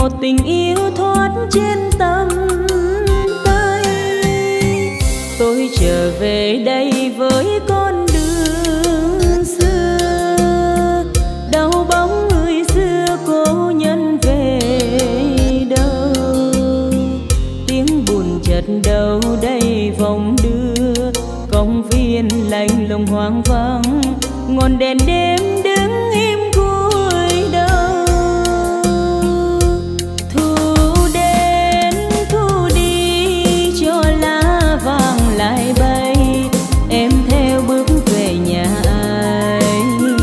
một tình yêu thoát trên tầm tay. Tôi trở về đây với con đường xưa, đau bóng người xưa cố nhân về đâu. Tiếng buồn chợt đâu đây vòng đưa, công viên lạnh lùng hoang vắng, ngọn đèn đêm đứng im cúi đầu. Thu đến thu đi cho lá vàng lại bay, em theo bước về nhà ai.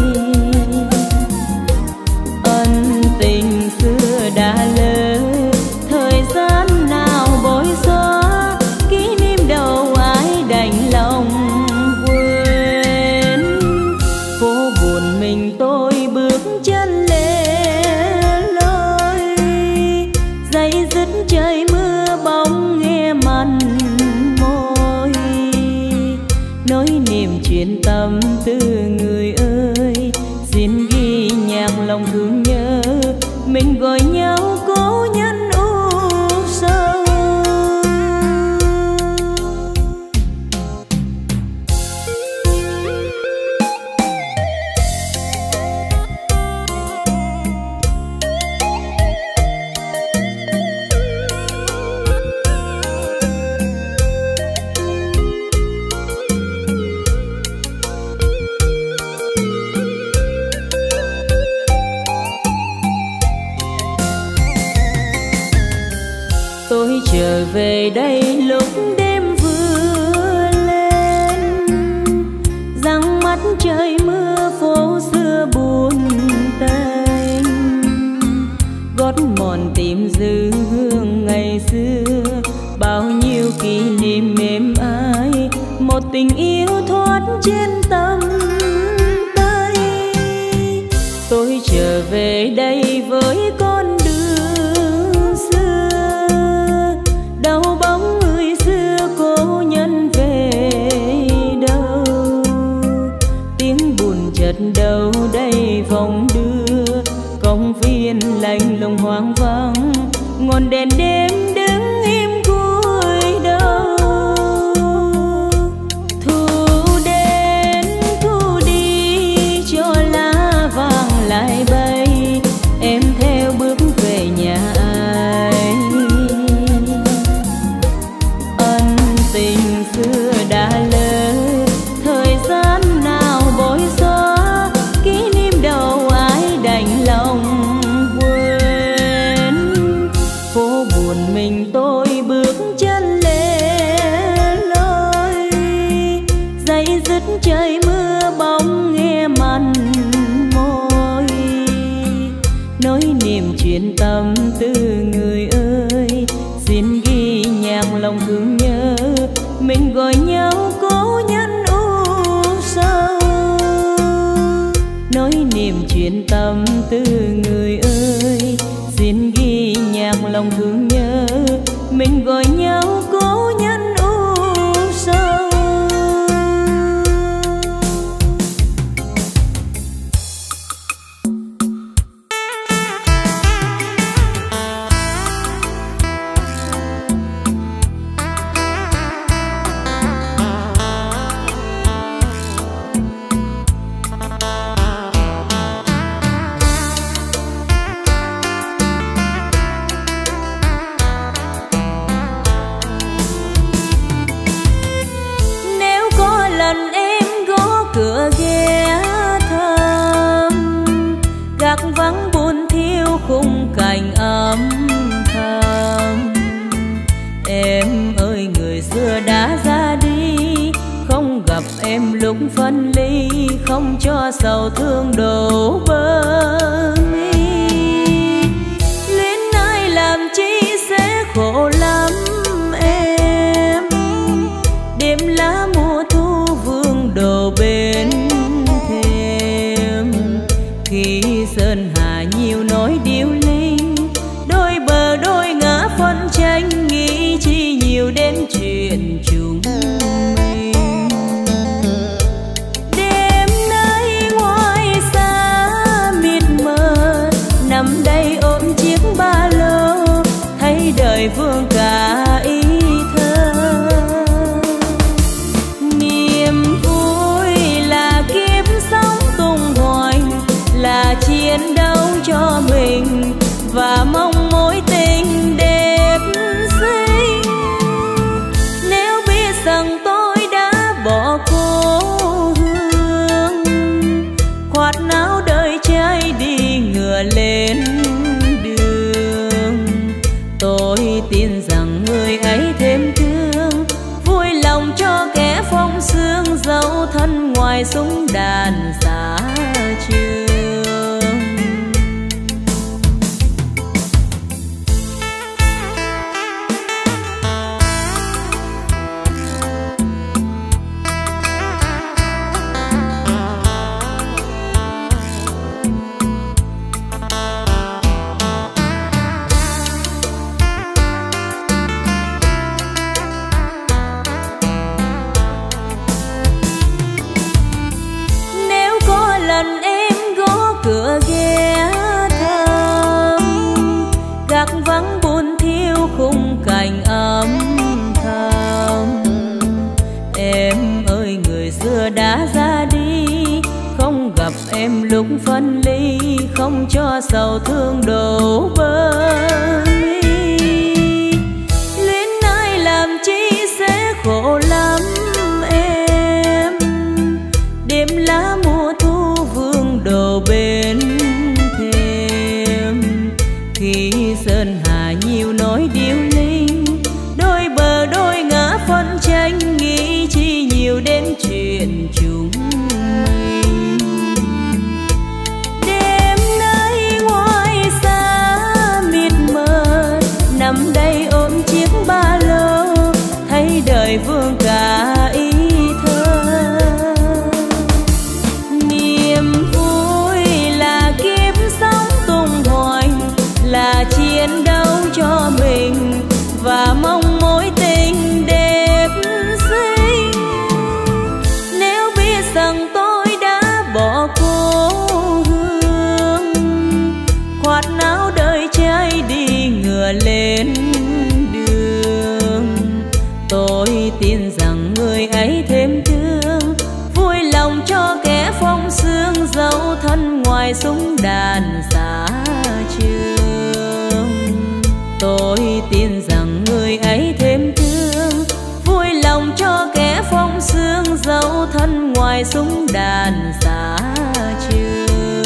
Ân tình xưa đã lỡ, thời gian nào bối xóa, kỷ niệm đâu ai đành lòng quên. Phố buồn mình tôi bước chân lẻ loi, dây dứt trời mưa bóng nghe mặn môi. Nỗi niềm chuyện tâm tư người ơi, xin ghi nhạc lòng thương nhớ, mình gọi nhau cố nhân u sầu. Tôi trở về đây lúc đêm vừa lên, răng mắt trời mưa phố xưa buồn tênh. Gót mòn tìm dư hương ngày xưa, bao nhiêu kỷ niệm êm ái, một tình yêu thoát trên tầm tay. Tôi trở về đây với con đường xưa, đau bóng người xưa cố nhân về đâu. Tiếng buồn chợt đâu đây vòng đưa, công viên lạnh lùng hoang vắng, ngọn đèn đêm đứng im cúi đầu. Thu đến thu đi cho lá vàng lại bay, em theo bước về nhà ai. Ân tình xưa đã lỡ, thời gian nào bối xóa, kỷ niệm đâu ai đành lòng quên. Phố buồn mình tôi bước chân lẻ loi, dây dứt trời mưa bóng nghe mặn môi. Nỗi niềm chuyện tâm tư người ơi, xin ghi nhạc lòng thương nhớ, mình gọi nhau cố nhân u sầu. Nỗi niềm chuyện tâm tư người ơi, xin ghi nhạc lòng thương nhớ, mình gọi nhau cố nhân u sầu. Cửa ghé thăm, gác vắng buồn thiêu khung cảnh âm thầm. Em ơi người xưa đã ra đi, không gặp em lúc phân ly, không cho sầu thương đổ bờ mi. Luyến ai làm chi sẽ khổ lắm em, đêm lá mùa thu vương đổ bên thềm. Khi sơn hà nhiều nói điêu linh, đôi bờ đôi ngã phân tranh, nghĩ chi nhiều đến chuyện chúng mình. Đêm nay ngoài xa súng đàn xa trường. Cửa ghé thăm gác vắng buồn thiêu khung cảnh âm thầm. Em ơi người xưa đã ra đi, không gặp em lúc phân ly, không cho sầu thương đổ bờ mi. Luyến ai làm chi sẽ khổ lắm em, đêm lá mùa thu vương đổ bên thềm. Khi sơn hà nhiều nói điêu linh, đôi bờ đôi ngã phân tranh, nghĩ chi nhiều đến chuyện chúng mình. Đêm nay ngoài xa mịt mờ, nằm đây ôm chiếc ba lô, thấy đời vương cả ý thơ. Niềm vui là kiếp sống tung hoành, là chiến đấu cho mình và mong mối tình đẹp xinh. Nếu biết rằng tôi đã bỏ cô hương, khoát áo đời trai đi ngựa lên đường. Tôi tin rằng người ấy thêm thương, vui lòng cho kẻ phong sương, dấu thân ngoài súng đàn xa trường. Tôi tin rằng người ấy thêm thương, vui lòng cho kẻ phong sương, dấu thân ngoài súng đàn xa trường.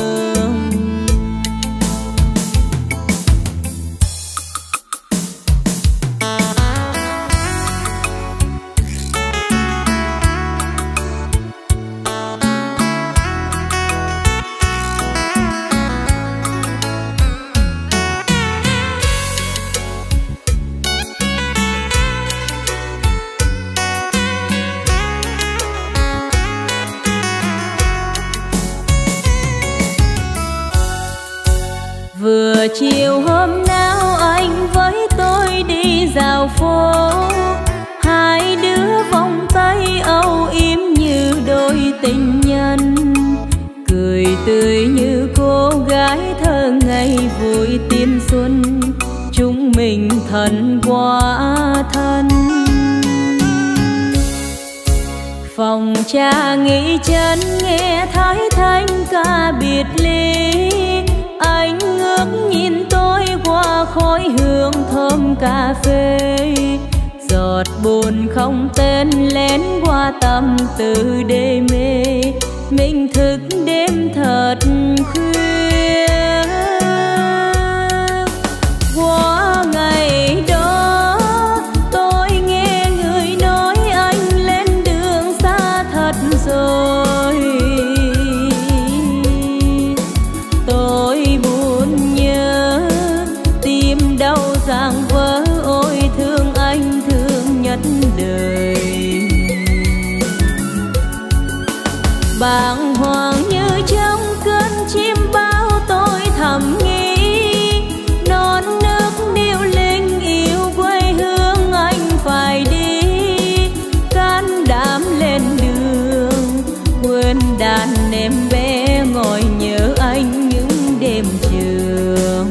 Vừa chiều hôm nào anh với tôi đi dạo phố, hai đứa vòng tay âu yếm như đôi tình nhân, cười tươi như cô gái thơ ngây vui tiên xuân, chúng mình thân quá thân. Phòng cha nghỉ chân nghe thái thanh ca biệt ly, anh ngước nhìn tôi qua khói hương thơm cà phê. Giọt buồn không tên lén qua tâm tư đê mê, mình thức đêm thật khuya. Qua ngày đó tôi nghe người nói anh lên đường xa thật rồi. Tôi buồn nhớ tim đau ràng vỡ, ôi thương anh thương nhất đời. Bàng hoàng như trong cơn chim bao tôi thầm nghĩ, non nước điêu linh yêu quê hương anh phải đi. Can đảm lên đường quên đàn em bé, ngồi nhớ anh những đêm trường.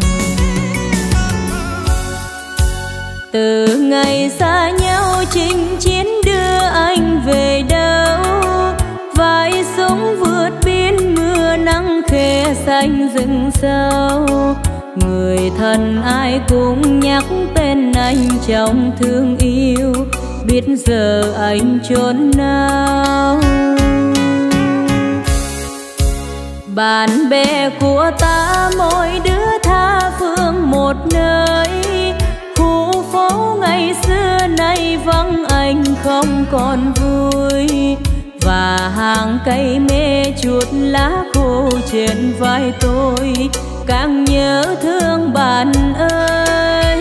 Từ ngày xa nhau chinh chiến đưa anh về đâu, vai súng vượt biên mưa nắng khe xanh rừng sâu. Người thân ai cũng nhắc tên anh trong thương yêu, biết giờ anh chốn nào. Bạn bè của ta mỗi đứa tha phương một nơi, khu phố ngày xưa nay vắng anh không còn vui. và hàng cây mê chuột lá khô trên vai tôi, càng nhớ thương bạn ơi.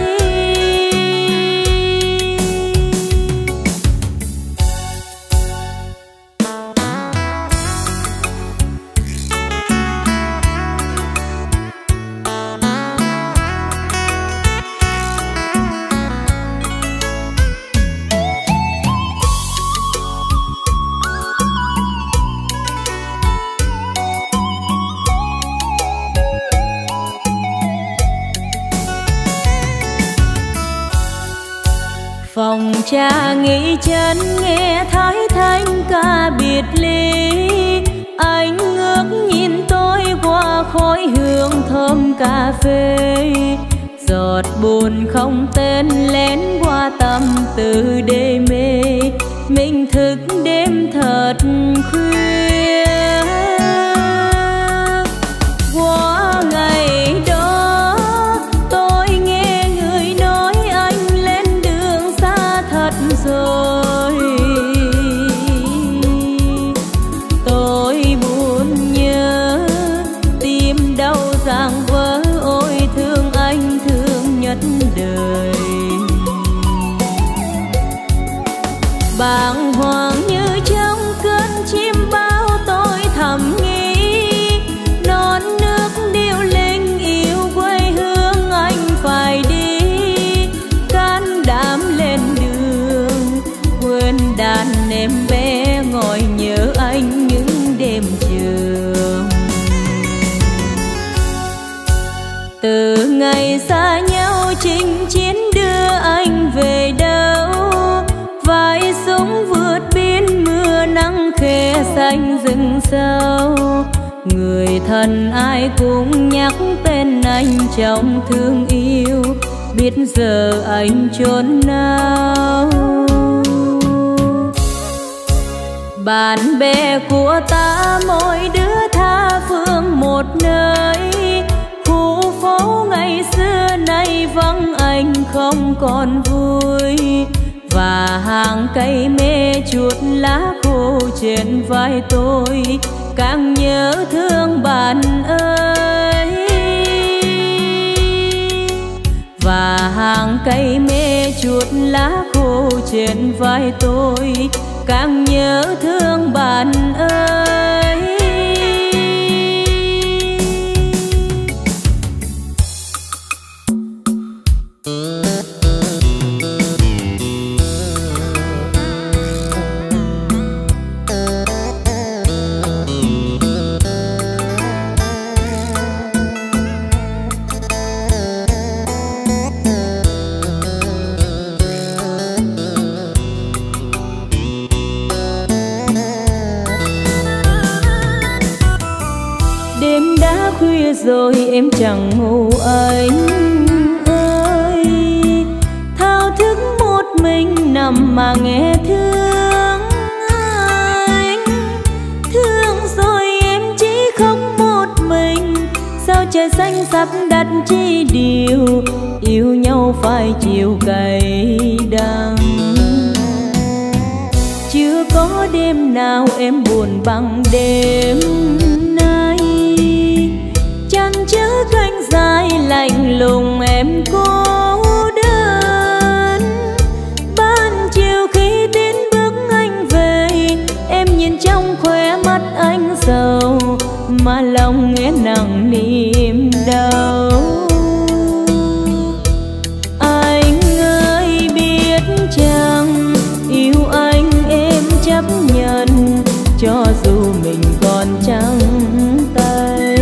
Phòng trà nghỉ chân nghe thái thanh ca biệt ly, anh ngước nhìn tôi qua khói hương thơm cà phê, giọt buồn không tên lén qua tâm tư đê mê, mình thức đêm thật khuya. Qua ngày đó tôi nghe người nói anh lên đường xa thật rồi, tôi buồn nhớ tim đau ràng vỡ, ôi thương anh thương nhất đời. Bàng hoàng như trong cơn chim bao tôi thầm nghĩ, non nước điêu linh yêu quê hương anh phải đi, can đảm lên đường quên đàn em bé ngồi nhớ anh những đêm trường. Từ ngày xa nhau chinh chiến đưa anh về đâu, vai súng vượt biên mưa nắng khe xanh rừng sâu, người thân ai cũng nhắc tên anh trong thương yêu, biết giờ anh chốn nào. Bạn bè của ta mỗi đứa tha phương một nơi, khu phố ngày xưa nay vắng anh không còn vui, và hàng cây mê chuột lá khô trên vai tôi, càng nhớ thương bạn ơi. Và hàng cây mê chuột lá khô trên vai tôi, càng nhớ thương bạn ơi. Rồi em chẳng ngủ anh ơi, thao thức một mình nằm mà nghe thương anh. Thương rồi em chỉ khóc một mình, sao trời xanh sắp đặt chi điều, yêu nhau phải chiều cay đắng. Chưa có đêm nào em buồn bằng đêm nay, chăn chớ cánh dài lạnh lùng em cô đơn. Ban chiều khi tiến bước anh về, em nhìn trong khóe mắt anh sầu, mà lòng nghe nặng niềm đau. Anh ơi biết chăng yêu anh em chấp nhận, cho dù mình còn trắng tay.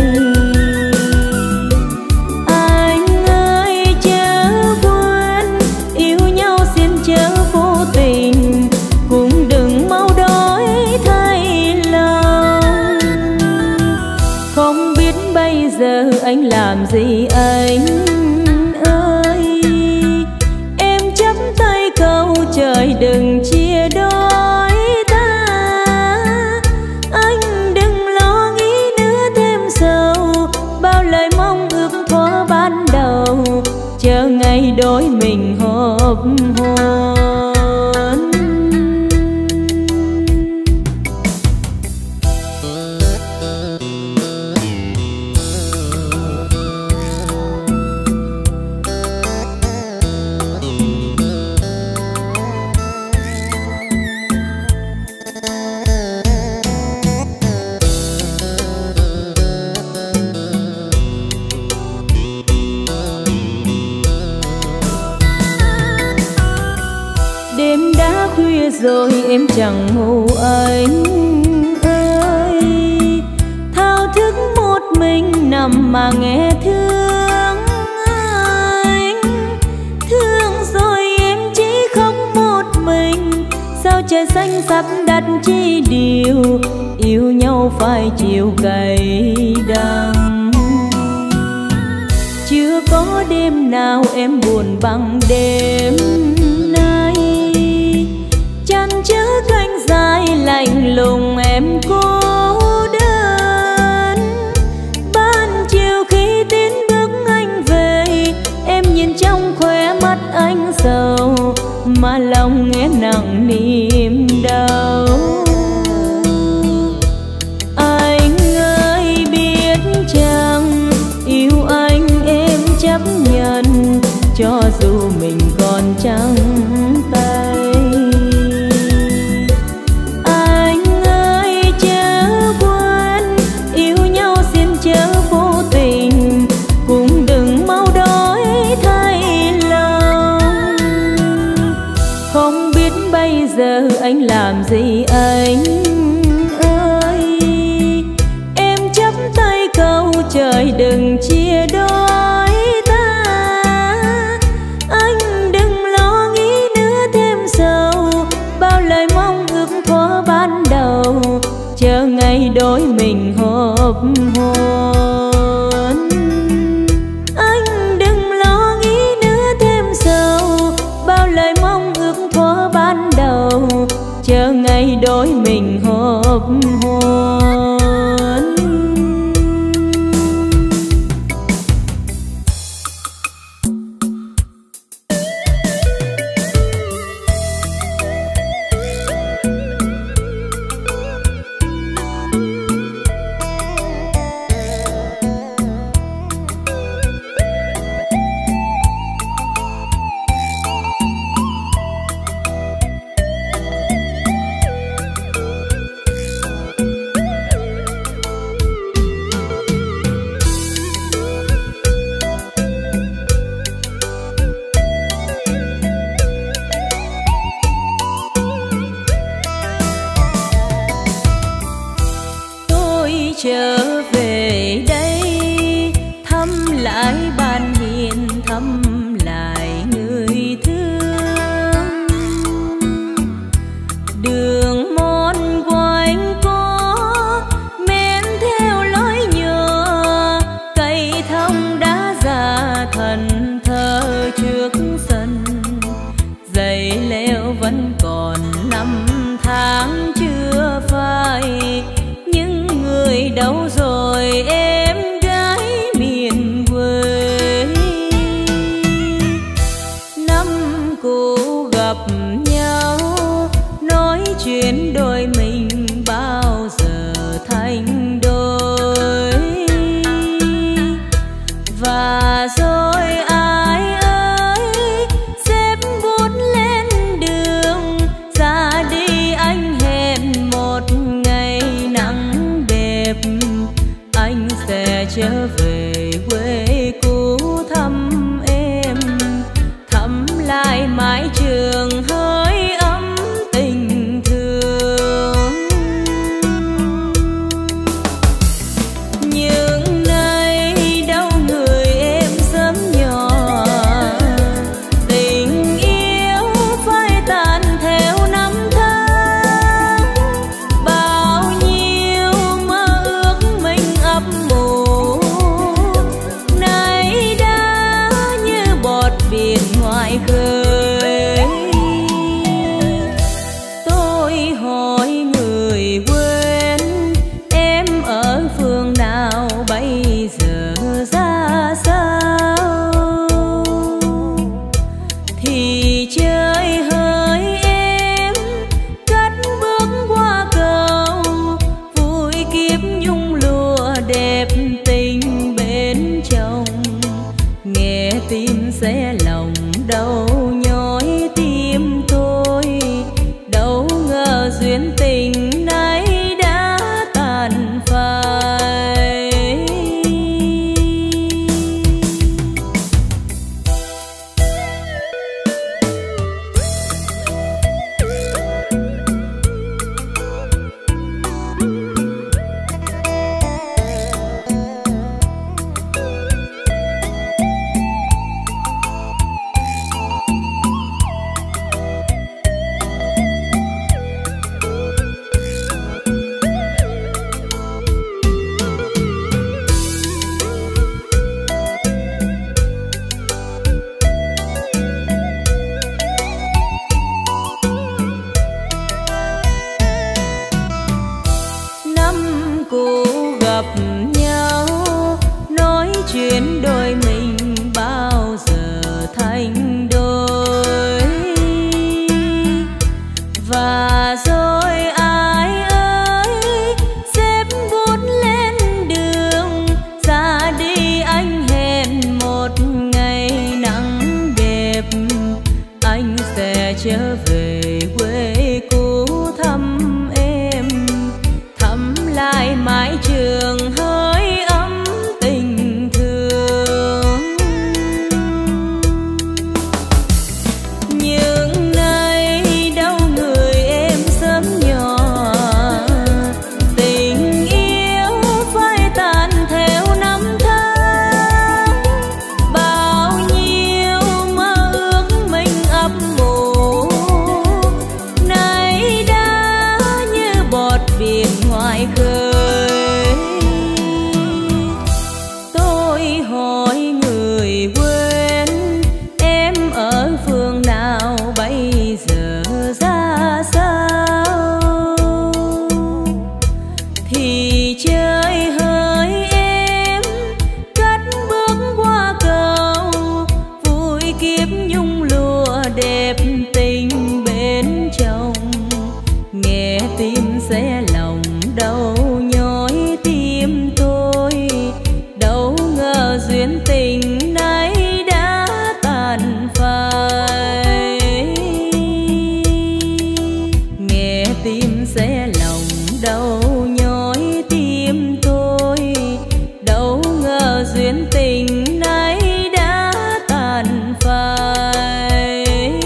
Anh ơi chớ quên yêu nhau xin chớ vô tình, cũng đừng mau đói thay lòng. Không biết bây giờ anh làm gì anh ơi, em chắp tay cầu trời đừng chia đôi ta. Anh đừng lo nghĩ nữa thêm sầu, bao lời mong ước thuở ban đầu, chờ ngày đôi mình họp hôn. khuya rồi em chẳng ngủ anh ơi, thao thức một mình nằm mà nghe thương anh. Thương rồi em chỉ khóc một mình, sao trời xanh sắp đặt chi điều, yêu nhau phải chịu cay đắng. Chưa có đêm nào em buồn bằng đêm nay, chăn chớ cánh dài lạnh lùng em cô đơn. Ban chiều khi tiến bước anh về, em nhìn trong khóe mắt anh sầu, mà lòng nghe nặng niềm đau. Anh ơi biết chăng yêu anh em chấp nhận, cho dù mình còn trắng tay. Anh ơi chớ quên yêu nhau xin chớ vô tình, cũng đừng mau đói thay lòng. Không biết bây giờ anh làm gì anh ơi, em chắp tay cầu trời đừng chia đôi ta. Anh đừng lo nghĩ nữa thêm sầu, bao lời mong ước thuở ban đầu, chờ ngày đôi mình hợp hôn. Anh đừng lo nghĩ nữa thêm sầu, bao lời mong ước thuở ban đầu, chờ ngày đôi mình hợp hôn. Trở về đây thăm lại ban hiền, thăm lại người thương. Đường mòn quanh có men theo lối nhựa, cây thông đã già thần thờ trước sân. Giày leo vẫn còn năm tháng chưa phai, người đâu rồi em gái miền quê. Năm cũ gặp nhau nói chuyện đôi mình bao giờ thành đôi, và rồi ai ơi xếp bút lên đường ra đi. Anh hẹn một ngày nắng anh sẽ trở về quê cũ thăm em, thăm lại mái trường hơi ấm tình thương. Nhưng nay đâu người em sớm nhỏ, tình yêu phai tàn theo năm tháng. Bao nhiêu mơ ước mình ấp ủ nay đã như bọt biển ngoài khơi. Tôi hỏi người quên em ở phương nào bây giờ ra sao, thì trời hỡi em cất bước qua cầu, vui kiếp nhung lụa đẹp tình bên chồng. Nghe tim xé lòng đau nhói tim tôi, đâu ngờ duyên tình này đã tàn phai. kiếp nhung lụa đẹp tình bên chồng. Nghe tim xé lòng đau nhói tim tôi, đâu ngờ duyên tình này đã tàn phai. Nghe tim xé lòng đau nhói tim tôi, đâu ngờ duyên tình này đã tàn phai.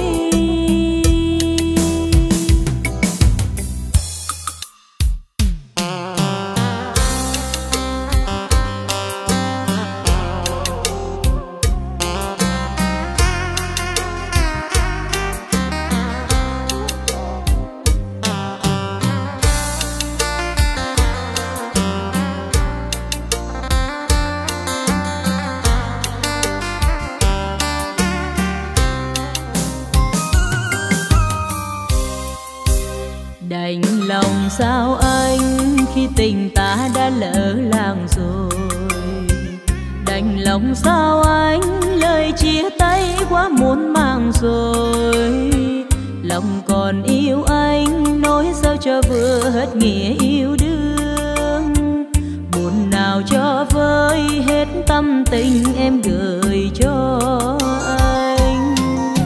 Đành lòng sao anh khi tình ta đã lỡ làng rồi. Đành lòng sao anh lời chia tay quá muôn màng rồi. Lòng còn yêu anh nói sao cho vừa hết nghĩa yêu đương. Buồn nào cho vơi hết tâm tình em gửi cho anh.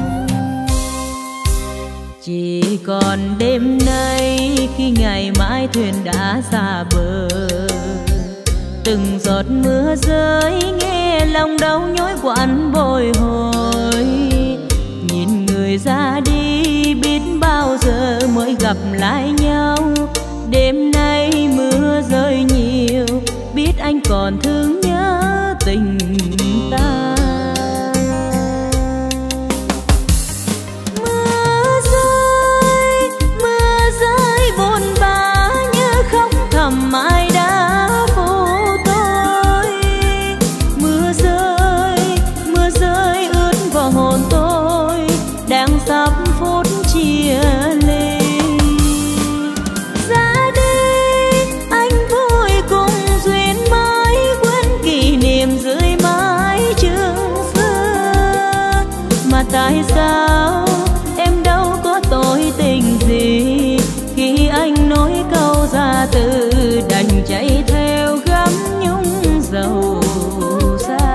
Chỉ còn đêm nay khi ngày mai thuyền đã xa bờ, từng giọt mưa rơi nghe lòng đau nhói quặn bồi hồi. Nhìn người ra đi biết bao giờ mới gặp lại nhau. Đêm nay mưa rơi nhiều biết anh còn thương nhớ tình ta. Ai đã phụ tôi. Mưa rơi ướt vào hồn tôi, đang sắp phút chia ly. Ra đi anh vui cùng duyên mới, quên kỷ niệm dưới mái trường xưa. Mà tại sao em đâu có tội tình gì khi anh nói câu ra từ đành chạy theo gắm nhung dầu xa.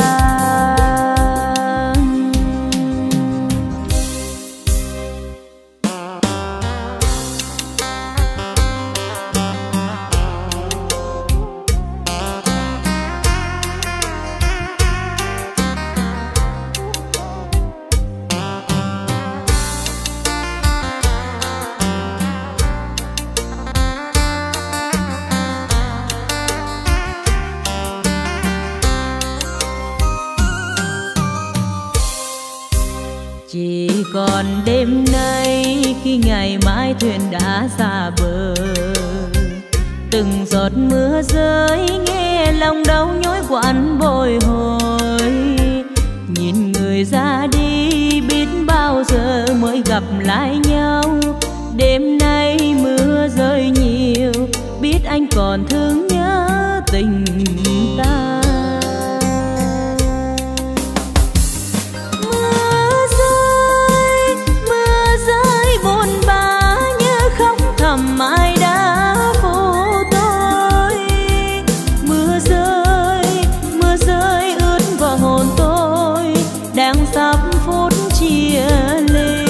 Chỉ còn đêm nay khi ngày mai thuyền đã xa bờ, từng giọt mưa rơi nghe lòng đau nhói quặn bồi hồi. Nhìn người ra đi biết bao giờ mới gặp lại nhau. Đêm nay mưa rơi nhiều biết anh còn thương nhớ tình ta. Ai đã phụ tôi. Mưa rơi ướt vào hồn tôi, đang sắp phút chia ly.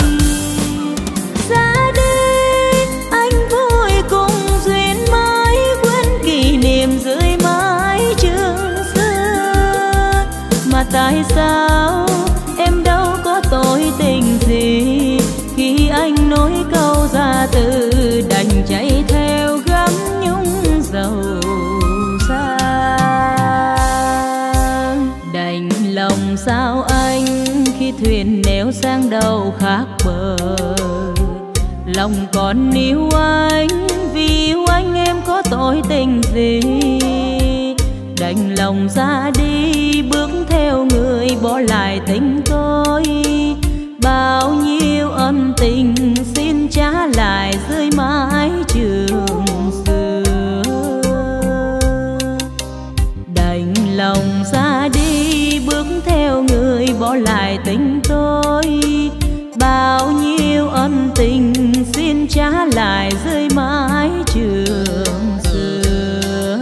Ra đi anh vui cùng duyên mới, quên kỷ niệm dưới mái trường xưa. Mà tại sao em đâu có tội tình gì khi anh nói câu ra từ đành chạy theo gắm nhung dầu xa. Đành lòng sao anh khi thuyền neo sang đầu khác bờ. Lòng còn níu anh vì yêu anh em có tội tình gì. Đành lòng ra đi bước theo người bỏ lại tình tôi. Bao nhiêu ân tình xin trả lại dưới mái trường xưa. Đành lòng ra đi bước theo người bỏ lại tình tôi. Bao nhiêu ân tình xin trả lại dưới mái trường xưa.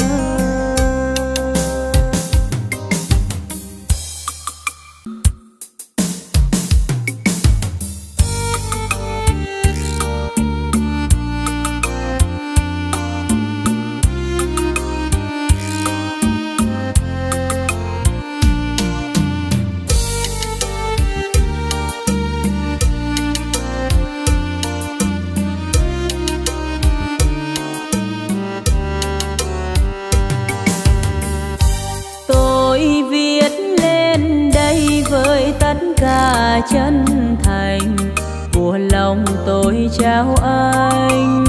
Cả chân thành của lòng tôi trao anh.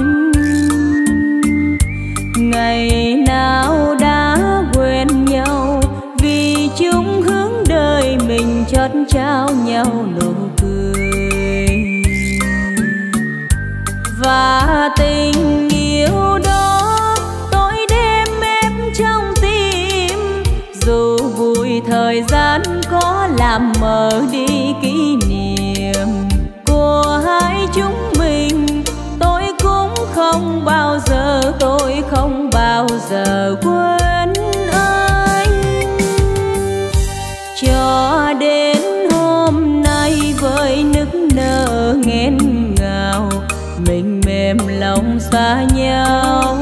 Ngày nào đã quên nhau vì chung hướng đời mình chót trao nhau nụ cười. Và tình yêu đó tôi đem ép trong tim, dù vui thời gian có làm mờ đi kỷ niệm của hai chúng mình. Tôi cũng không bao giờ, tôi không bao giờ quên anh. Cho đến hôm nay với nức nở nghẹn ngào, mình mềm lòng xa nhau.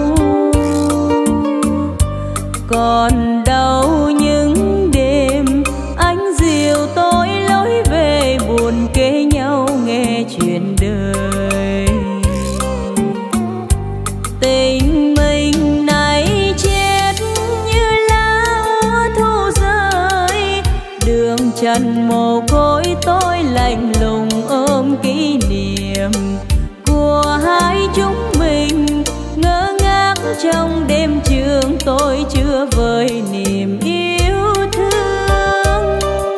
Còn đâu những đêm anh dìu tôi lối về buồn kể nhau nghe chuyện đời. Tình mình này chết như lá úa thu rơi, đường trần mồ côi tôi lạnh lùng ôm kỷ niệm của hai chúng mình. Ngỡ ngác trong đêm trường tôi chưa vơi niềm yêu thương.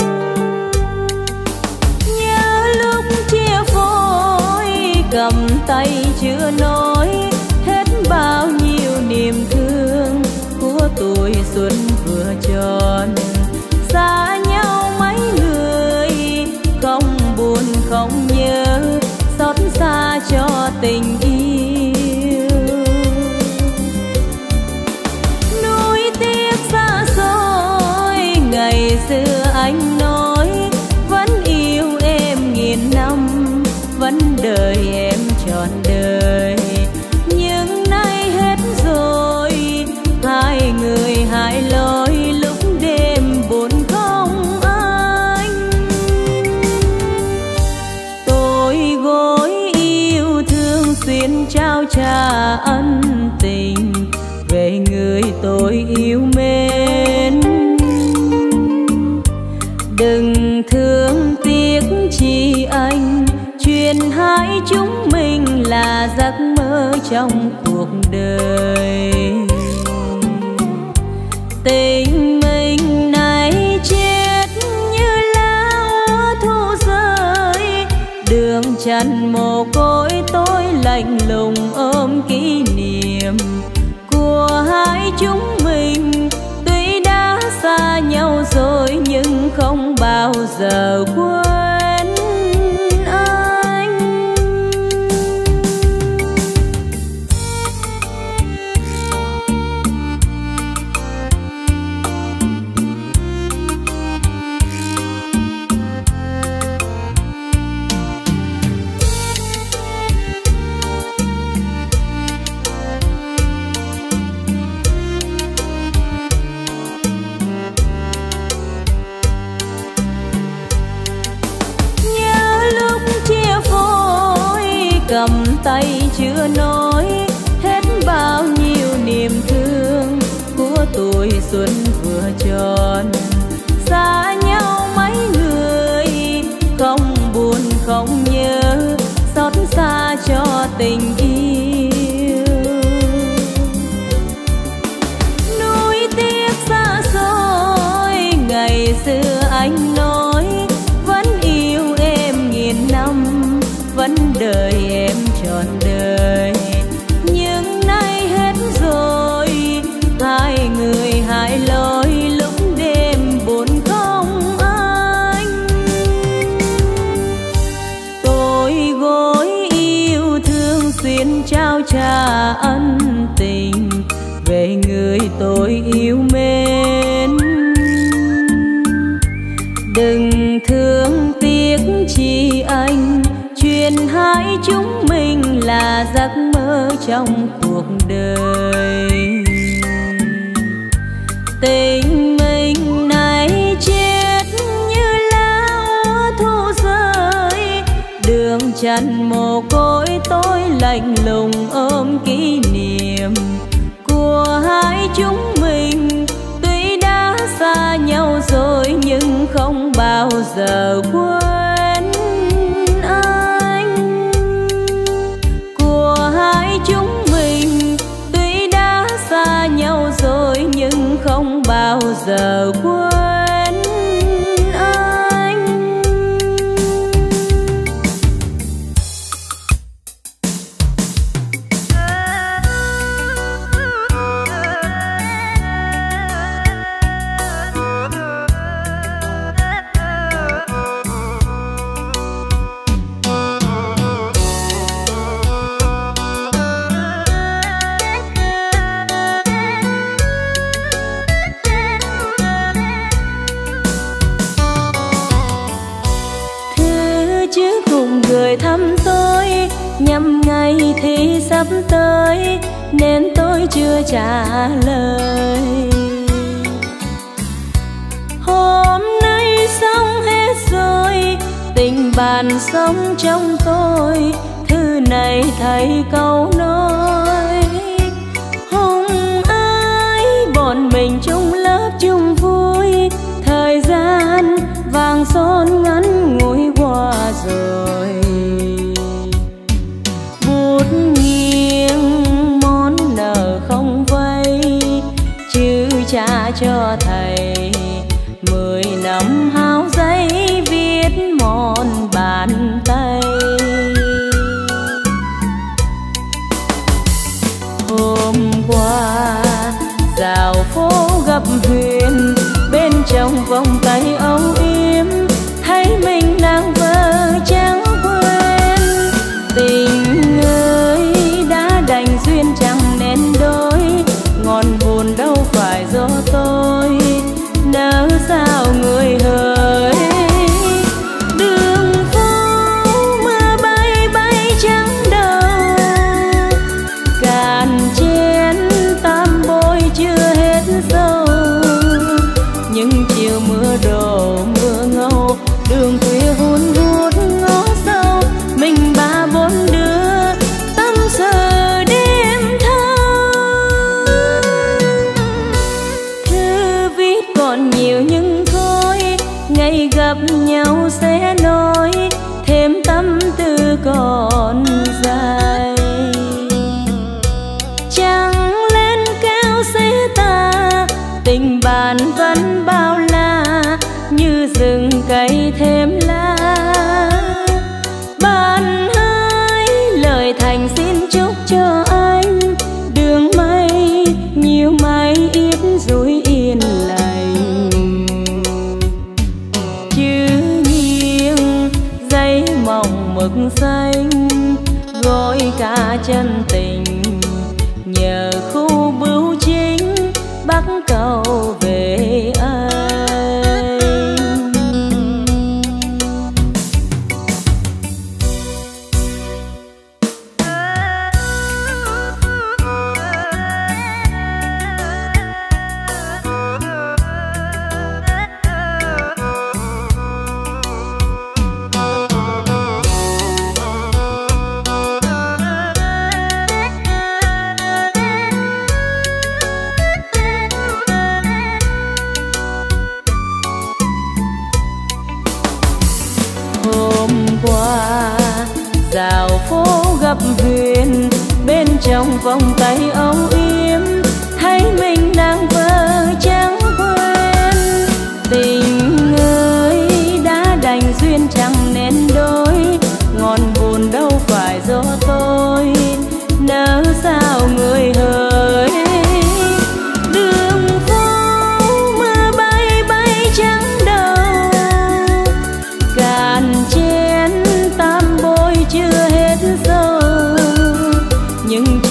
Nhớ lúc chia phôi cầm tay chưa nói hết bao nhiêu niềm thương của tuổi xuân vừa tròn. Xa nhau mấy người không buồn không nhớ, xót xa cho tình yêu. Nuối tiếc xa xôi ngày xưa anh nói vẫn yêu em nghìn năm, vẫn đợi em trọn đời. Nhưng nay hết rồi, hai người hai lối lúc đêm buồn không anh. Tôi gối yêu thương xuyên trao trả ân tình về người tôi yêu mến. Đừng thương tiếc chi anh, chuyện hai chúng mình là giấc mơ trong cuộc đời. Tình mình này chết như lá úa thu rơi, đường trần mồ côi tôi lạnh lùng ôm kỷ niệm của hai chúng mình. Tuy đã xa nhau rồi nhưng không bao giờ quên anh. Cầm tay chưa nói hết bao nhiêu niềm thương của tuổi xuân vừa tròn. Xa nhau mấy người không buồn không nhớ, xót xa cho tình yêu. Nuối tiếc xa xôi ngày xưa anh nói vẫn yêu em nghìn năm, vẫn đợi em trọn đời. Nhưng nay hết rồi, hai người hai lối lúc đêm trả ân tình về người tôi yêu mến. Đừng thương tiếc chi anh, chuyện hai chúng mình là giấc mơ trong cuộc đời. Tình mình này chết như lá úa thu rơi, đường chân mồ côi tôi lạnh lùng ôm kỷ niệm của hai chúng mình. Tuy đã xa nhau rồi nhưng không bao giờ quên anh. Của hai chúng mình tuy đã xa nhau rồi nhưng không bao giờ quên anh. Người thăm tôi nhằm ngày thì sắp tới nên tôi chưa trả lời. Hôm nay xong hết rồi, tình bạn sống trong tôi, thư này thấy câu nói hùng ái bọn mình chung lớp chung vui. Thời gian vàng son ngắn ngủi qua rồi, bút nghiêng món nợ không vay, chứ trả cho thầy 10 năm hao giấy viết mòn bàn tay. Hôm qua dạo phố gặp Huyền, bên trong vòng tay âu yếm thấy mình đang vờ chẳng quên. Tình ơi đã đành duyên chẳng nên đôi, ngọn buồn đâu phải do tôi, nỡ sao người hỡi. Đường phố mưa bay bay trắng đầu, cạn chén tam bôi chưa hết dâu. Nhưng chiều mưa đổ mưa ngâu, đường khuya hun hút ngõ sâu, mình ba bốn đứa tâm sự đêm thâu. Thư viết còn nhiều nhưng thôi, ngày gặp nhau sẽ nói thêm tâm tư còn dài. Chẳng lên cao sẽ ta, tình bạn vẫn bao la như rừng cây thêm lá. Bạn hãy lời thành xin chúc cho anh đường mây nhiều mây ít rủi yên lành. Chữ nghiêng giấy mỏng mực xanh gói cả chân tình, nhờ khu bưu chính bắc cầu về anh. Dạo phố gặp Huyền, bên trong vòng tay âu yếm thấy mình đang vờ chẳng quên. Tình ơi đã đành duyên chẳng nên đôi, ngọn buồn đâu phải do tôi, nỡ sao người hỡi. Đường phố mưa bay bay trắng đầu, cạn chén tam bôi chưa hết dâu. Nhưng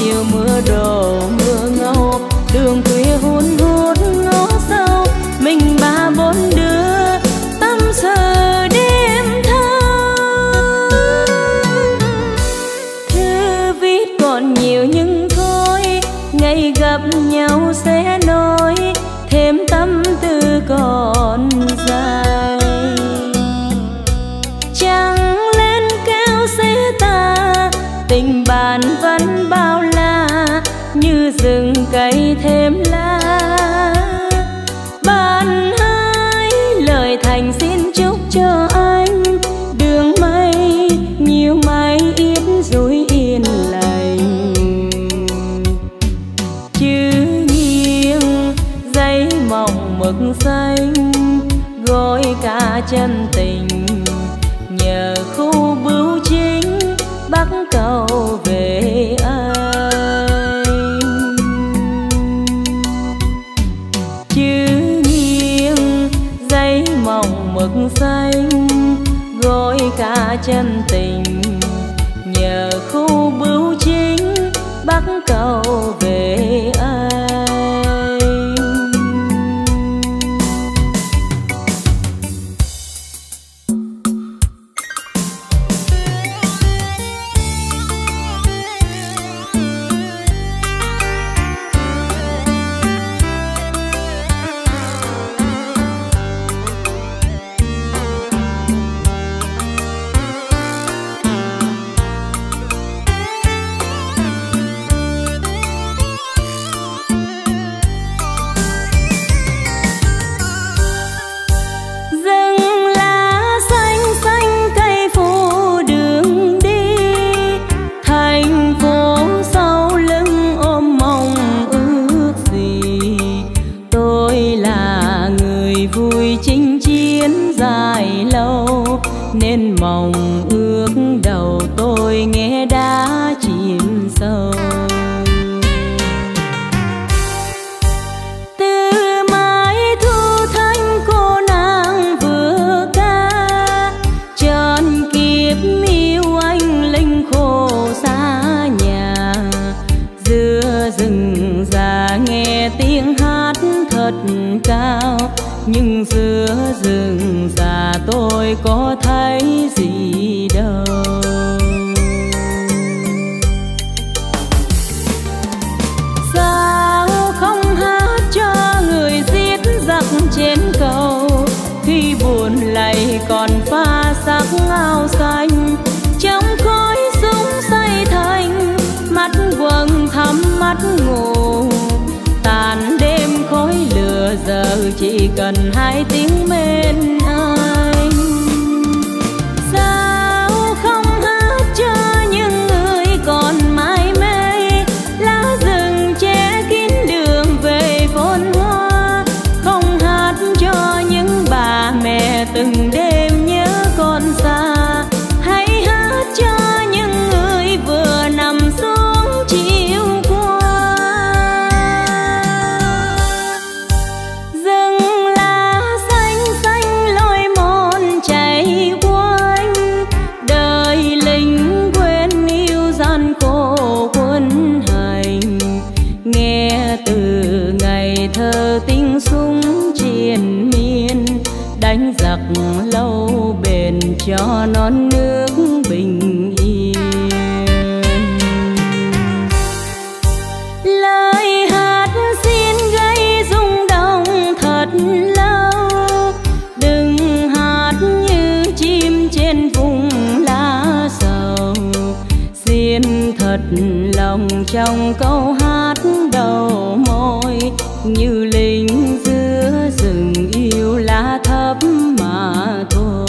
tình bạn vẫn bao la như rừng cây thêm lá. Bạn hãy lời thành xin chúc cho anh đường mây nhiều mây ít dối yên lành. Chữ nghiêng giấy mỏng mực xanh gói cả chân tình, nhờ khu bưu chính bắc cầu về anh. Chữ nghiêng giấy mỏng mực xanh gói cả chân tình, nhờ khu bưu chính bắc cầu về anh. Nên mong ước đầu tôi nghe đã chìm sâu. Từ mái thu thanh cô nàng vừa ca, trọn kiếp yêu anh linh khổ xa nhà. Giữa rừng già nghe tiếng hát thật cao, nhưng giữa rừng già tôi có thấy gì đâu. Sao không hát cho người giết giặc trên cầu, khi buồn lầy còn pha sắc áo xanh. Trong khói súng say thành, mắt quầng thắm mắt ngủ. Tàn đêm khói lửa giờ chỉ cần hai tiếng bên anh. Sao không hát cho những người còn mãi mê, lá rừng che kín đường về phồn hoa. Không hát cho những bà mẹ từng đêm nhớ con xa, hãy hát cho những người vừa nằm xuống chiều qua. Thơ tiếng súng triền miên, đánh giặc lâu bền cho non nước bình yên. Lời hát xin gây rung động thật lâu, đừng hát như chim trên vùng lá sầu. Xin thật lòng trong câu hát đầu môi, như lính giữa rừng yêu lá thấp mà thôi.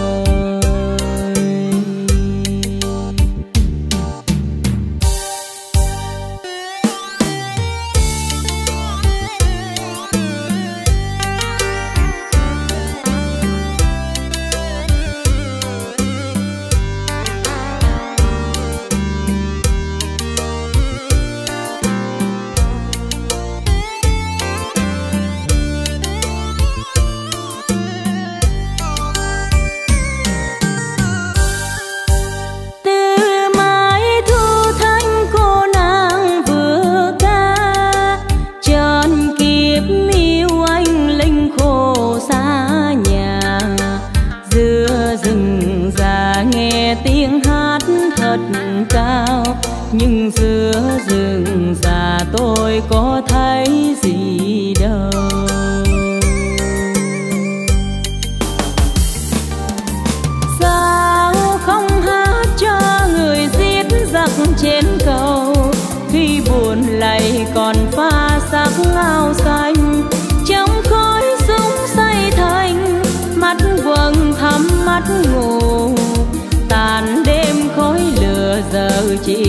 Cao nhưng giữa rừng già tôi có thấy gì đâu. Sao không hát cho người giết giặc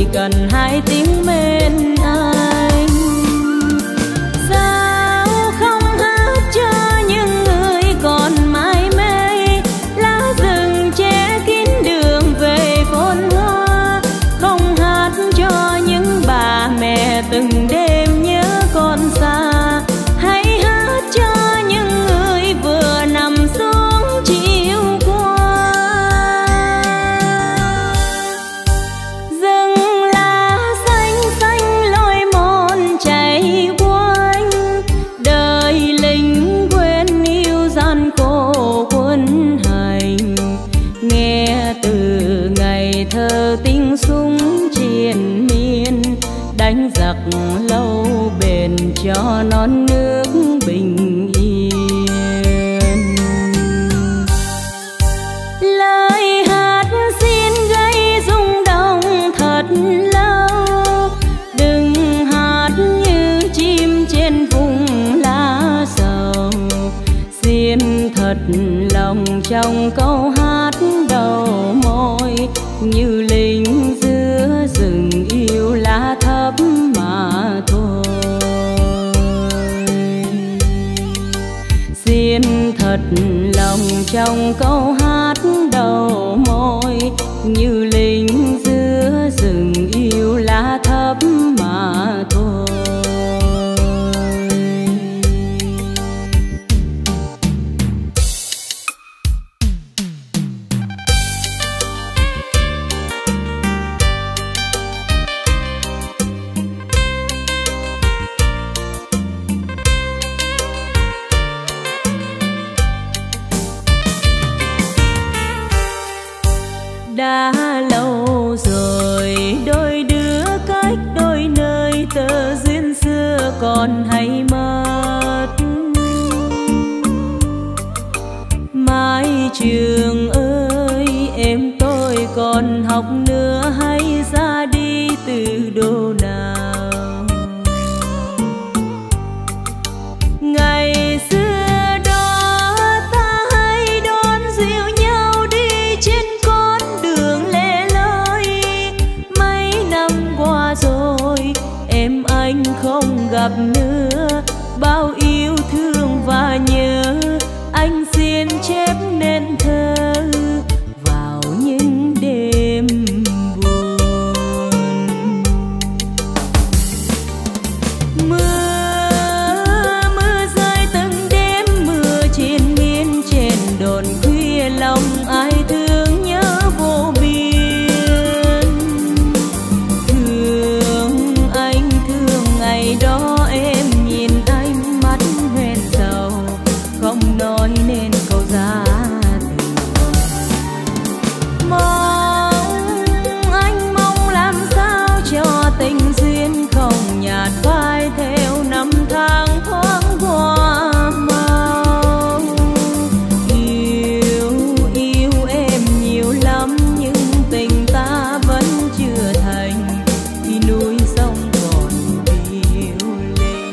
cần hai tiếng bên anh. Sao không hát cho những người còn mãi mê, lá rừng che kín đường về phồn hoa. Không hát cho những bà mẹ từng đêm nhớ con xa, hãy hát cho những người vừa nằm xuống chiều qua. Rừng lá xanh xanh lối mòn chạy quanh, đời lính quên yêu gian khổ quân hành. Nghe từ ngày thơ tiếng súng triền miên, đánh giặc lâu bền cho non nước bình yên. Lời hát xin gây rung động thật lâu, đừng hát như chim trên vùng lá sầu. Xin thật lòng trong câu hát đầu môi, như lính giữa rừng yêu lá thấp mà thôi. Xin thật lòng trong câu hát đầu môi, như lính giữa rừng yêu lá thấp mà thôi. Đã lâu rồi đôi đứa cách đôi nơi, tơ duyên xưa còn hay mất. Mái trường ơi em tôi còn học nữa, hay ra đi từ đô nào. Ngày xưa đó ta hay đón dìu nhau đi trên con đường lẻ loi. Mấy năm qua rồi em anh không gặp nữa, bao yêu thương và nhớ anh xin chép nên thơ vào những đêm buồn. Mưa rơi từng đêm, mưa triền miên trên đồn khuya, lòng ai thương nhớ vô biên. Thương anh thương ngày đó em nhìn ánh mắt hoen sầu, không nói nên câu ra từ. Anh mong làm sao cho tình duyên không nhạt phai theo năm tháng thoáng qua mau. Yêu em nhiều lắm nhưng tình ta vẫn chưa thành, thì núi sông còn điêu linh.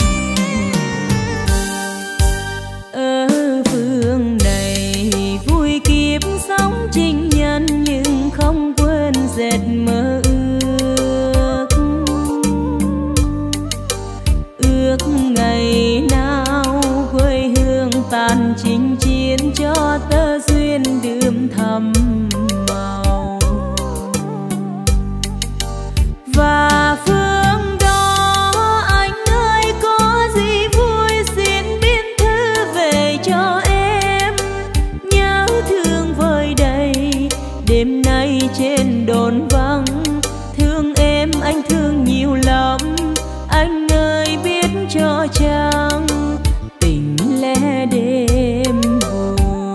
Ở phương này vui kiếp sống trinh nhân, nhưng không quên dệt mơ ước. Ước ngày nào quê hương tàn chinh chiến, cho tơ duyên đượm thầm màu. Và phương đó anh ơi có gì vui xin biên thư về cho em. Nhớ thương vơi đầy đêm nay trên đồn vắng, thương em anh thương nhiều lắm. Anh ơi biết cho chăng tình lẽ đêm buồn.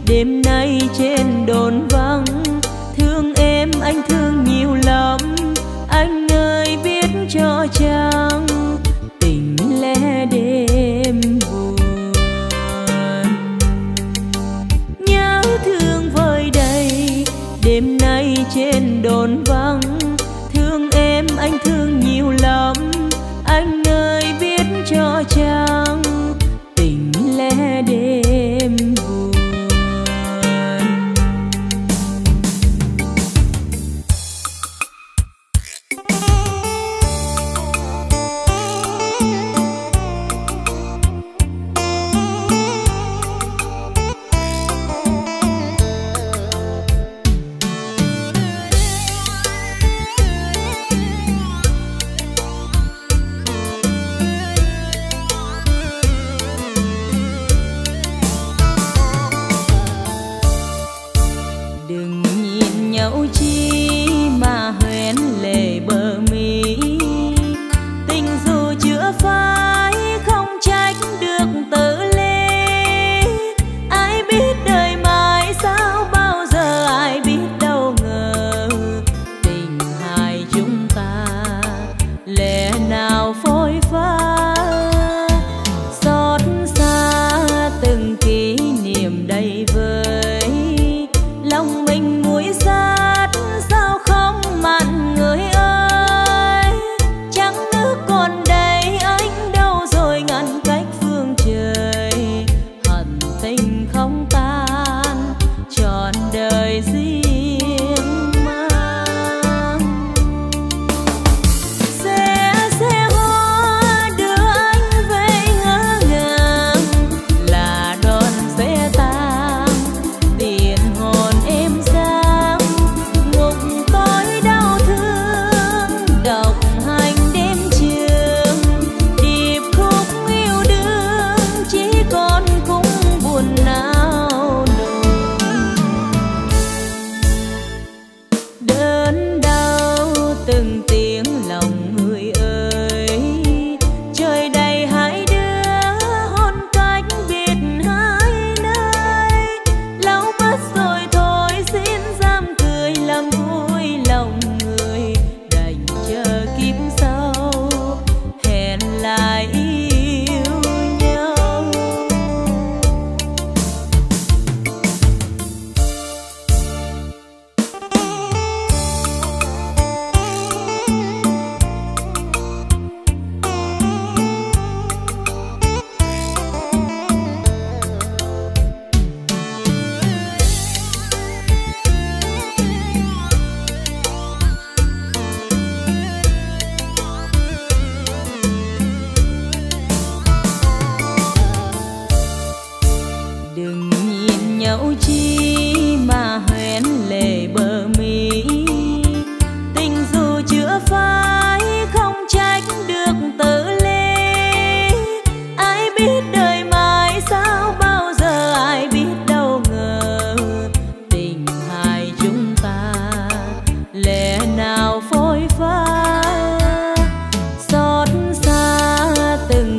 đêm nay trên đồn vắng. Thương em anh thương nhiều lắm, anh ơi biết cho chăng tình lẽ đêm buồn. Nhớ thương vơi đầy đêm nay trên đồn vắng. Thương em anh thương nhiều lắm, anh ơi biết cho chăng tình lẽ đêm buồn.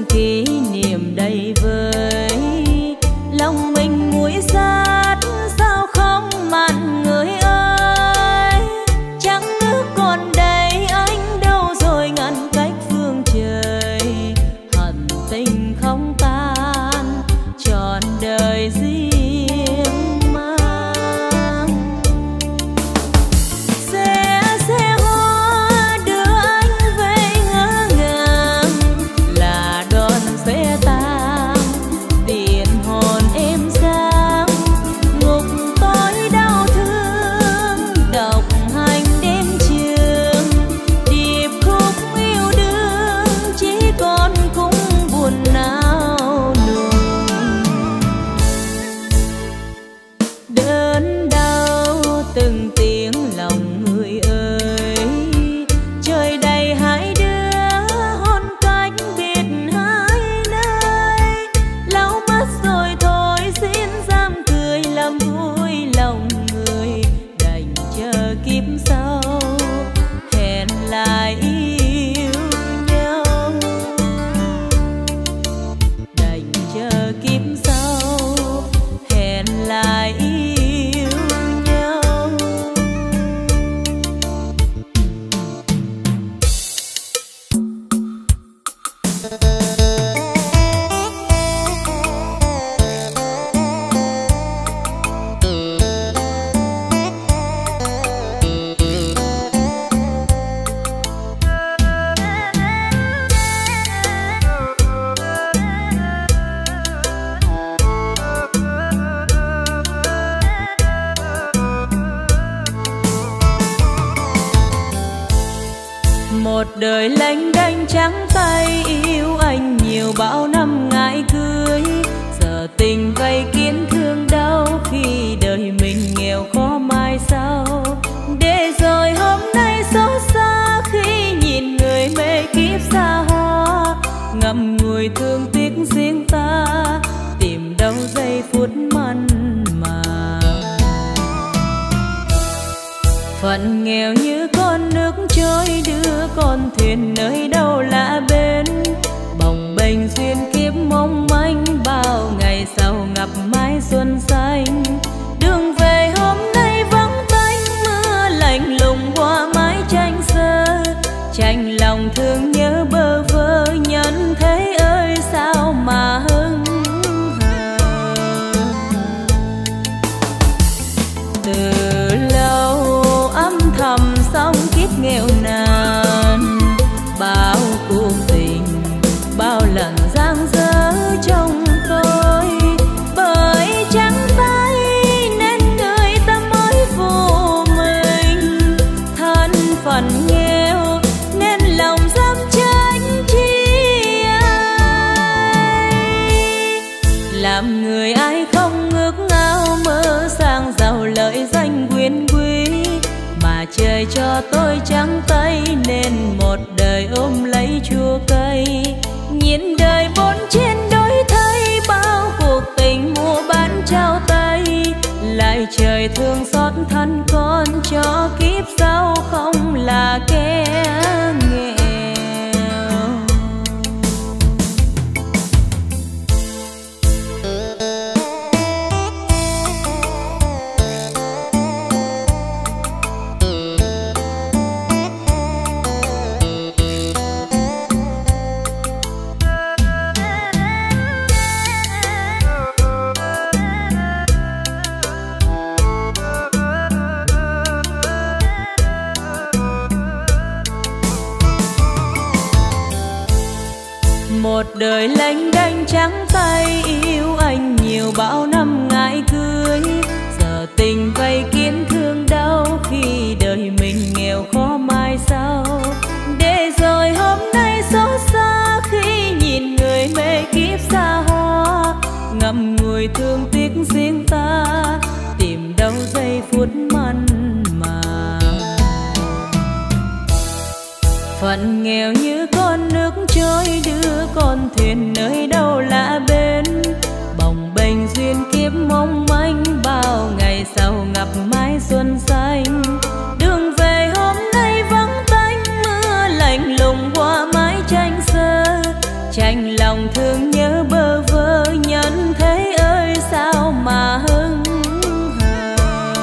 niềm đầy vơi, lòng mình nguội sát sao đời lênh đênh trắng tay, yêu anh nhiều bao năm ngại cưới. Giờ tình vây kín thương đau, khi đời mình nghèo khó mai sau. Để rồi hôm nay xót xa, khi nhìn người mê kiếp xa hoa. Ngậm ngùi thương tiếc riêng ta, tìm đâu giây phút mặn mà. Phận nghèo như con nước trôi, đưa con thuyền nơi đâu lạ bên. Bồng bềnh duyên kiếp mong manh, bao ngày sau ngập mái xuân xanh. Đường về hôm nay vắng tanh, mưa lạnh lùng qua mái tranh sơ. Chạnh lòng thương nhớ bơ vơ, nhân thế ơi sao mà hững hờ. Từ lâu âm thầm sống kiếp nghèo nàn, bao cuộc tình bao lần giang dở trong tôi. Bởi trắng tay nên người ta mới vô mình, thân phận nghèo nên lòng dám tránh chi ai. Làm người ai không ước ao mơ sang giàu lợi danh quyền quý, mà trời cho tôi trắng tay nên một đời ôm lấy chua cay. Nhìn đời bốn trên đổi thay, bao cuộc tình mua bán trao tay. Lại trời thương xót thân con, cho kiếp sau không là kẻ nghèo. Một đời lênh đênh trắng tay, yêu anh nhiều bao năm ngại cưới. Giờ tình vây kín thương đau, khi đời mình nghèo khó mai sau. Để rồi hôm nay xót xa, khi nhìn người mê kiếp xa hoa. Ngậm ngùi thương tiếc riêng ta, tìm đâu giây phút mặn mà. Phận nghèo như con nước trôi, đưa con thuyền nơi đâu lạ bên. Bồng bềnh duyên kiếp mong manh, bao ngày sau ngập mái xuân xanh. Đường về hôm nay vắng tanh, mưa lạnh lùng qua mái tranh sơ. Chạnh lòng thương nhớ bơ vơ, nhân thế ơi sao mà hững hờ.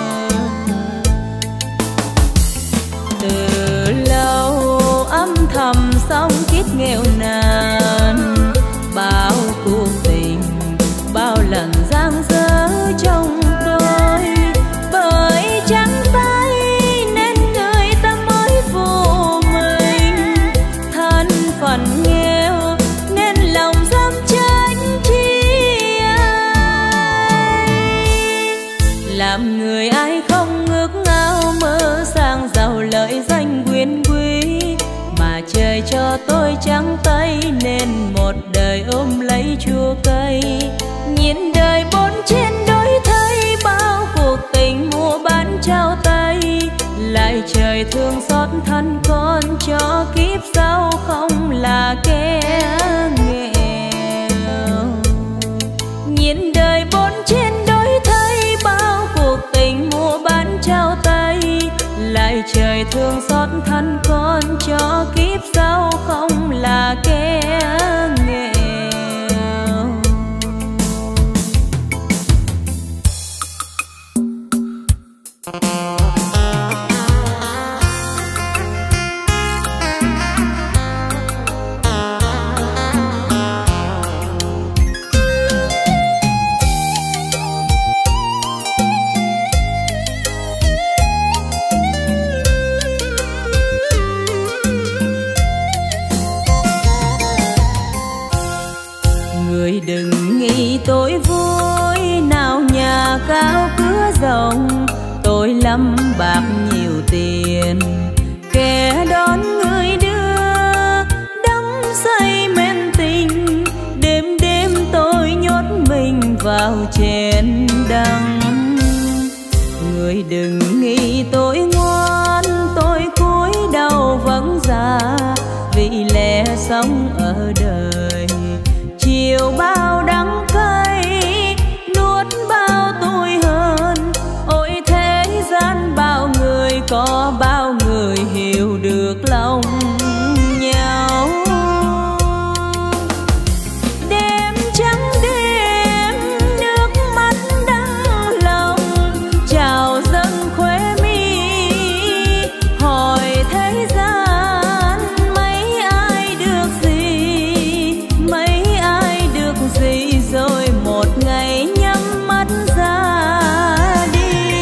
Từ lâu âm thầm sống kiếp nghèo nàn, bao cuộc tình bao lần giang dở trong tôi. Bởi trắng tay nên người ta mới vô mình, thân phận nghèo nên lòng dám tránh chi ai. Làm người ai không ước ao mơ sang giàu lợi danh quyền quý, mà trời cho tôi trắng tay nên một đời ôm lấy chua cay. Nhìn đời bốn trên đổi thay, bao cuộc tình mua bán trao tay. Lại trời thương xót thân con, cho kiếp sau không là kẻ nghèo. Nhìn đời bốn trên đổi thay, bao cuộc tình mua bán trao tay. Lại trời thương xót thân con, cho kiếp sau không là kẻ nghèo. Đừng nghĩ tôi vui, nào nhà cao cửa rộng. Tôi lầm chén đắng. Người đừng nghĩ tôi ngoan, tôi cúi đầu vẫn già, vì lẽ sống ở đời chiều bao đắng cay, nuốt bao tuổi hơn. Ôi thế gian bao người, có bao người hiểu được lòng nhau. Đêm trắng đêm, nước mắt đắng lòng trào dâng khóe mi, hỏi thế gian mấy ai được gì, mấy ai được gì, rồi một ngày nhắm mắt ra đi.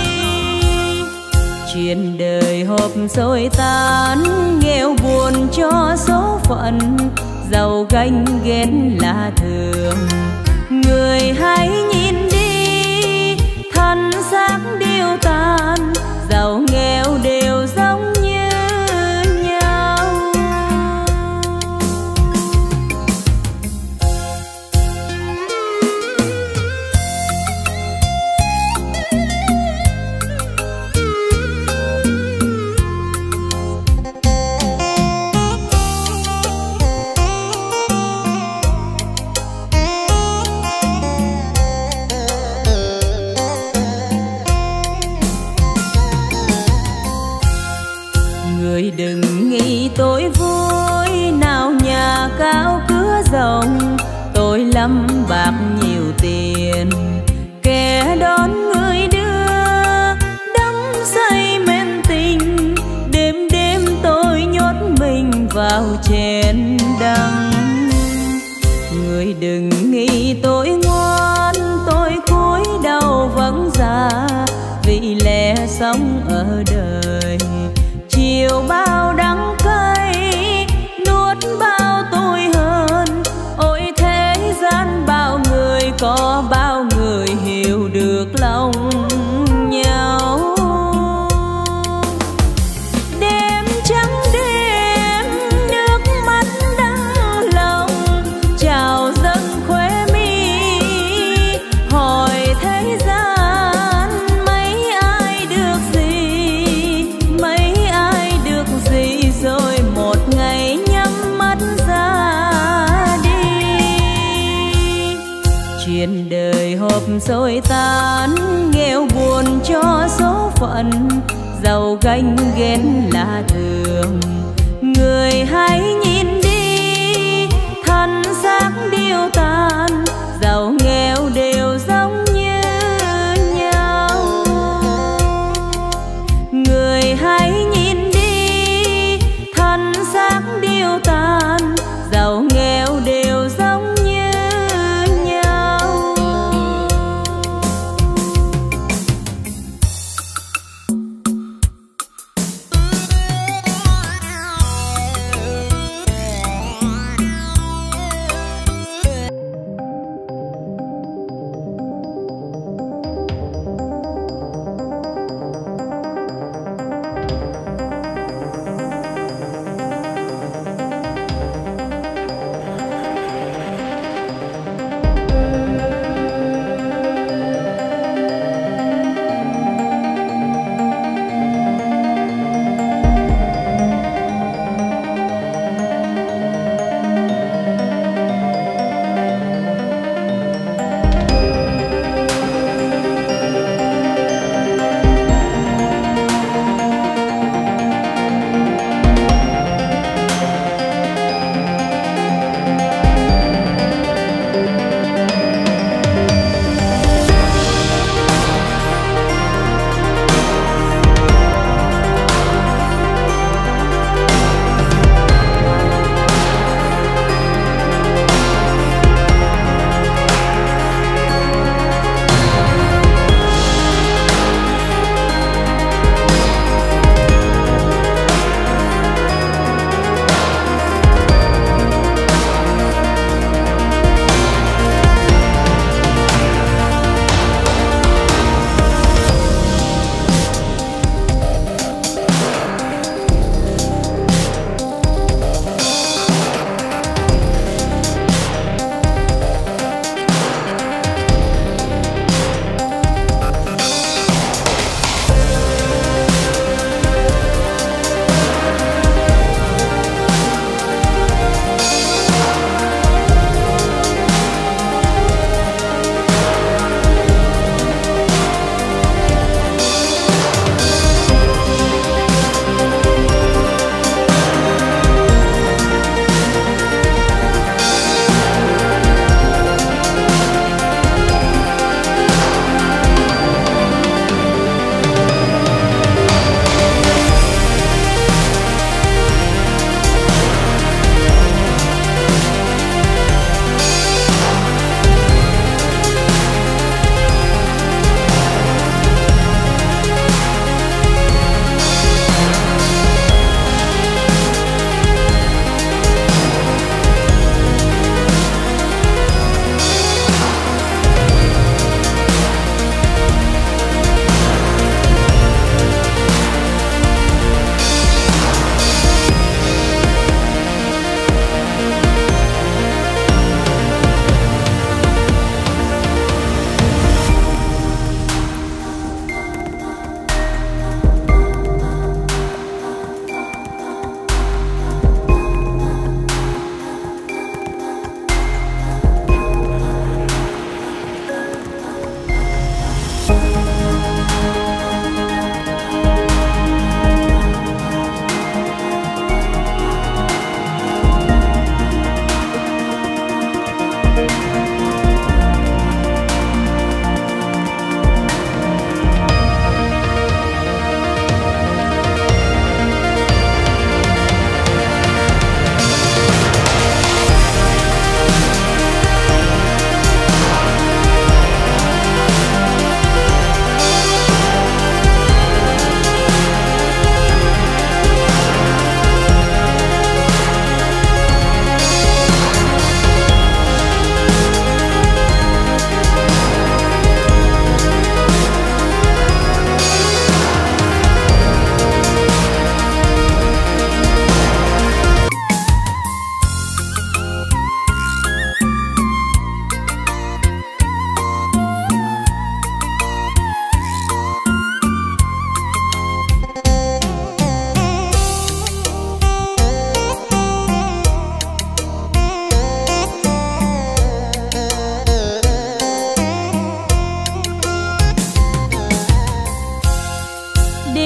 Chuyện đời hộp rồi tan, nghèo buồn cho số phận, giàu ganh ghét là thường. Người hãy nhìn đi, thân xác điêu tàn, giàu nghèo đều giống như nhau. Người đừng nghĩ tôi vui, nào nhà cao cửa rộng, tôi lắm bạc nhiều tiền, kẻ đón người đưa đắm say men tình. Đêm đêm tôi nhốt mình vào chén đắng. Người đừng nghĩ tôi ngoan, tôi cúi đầu vẫn già, vì lẽ sống ở đời chiều bao đắng cay, nuốt bao tuổi hơn. Ôi thế gian bao người, có bao người hiểu được lòng nhau. Đêm trắng đêm, nước mắt đắng lòng trào dâng khóe mi, hỏi thế gian mấy ai được gì, mấy ai được gì, rồi một ngày nhắm mắt ra đi. Chuyện đời hộp rồi tan, nghèo buồn cho số phận, giàu ganh ghét là thường. Người hãy nhìn đi, thân xác điêu tàn, giàu nghèo đều giống như nhau. Người hãy nhìn đi, thân xác điêu tàn, giàu nghèo đều giống như nhau.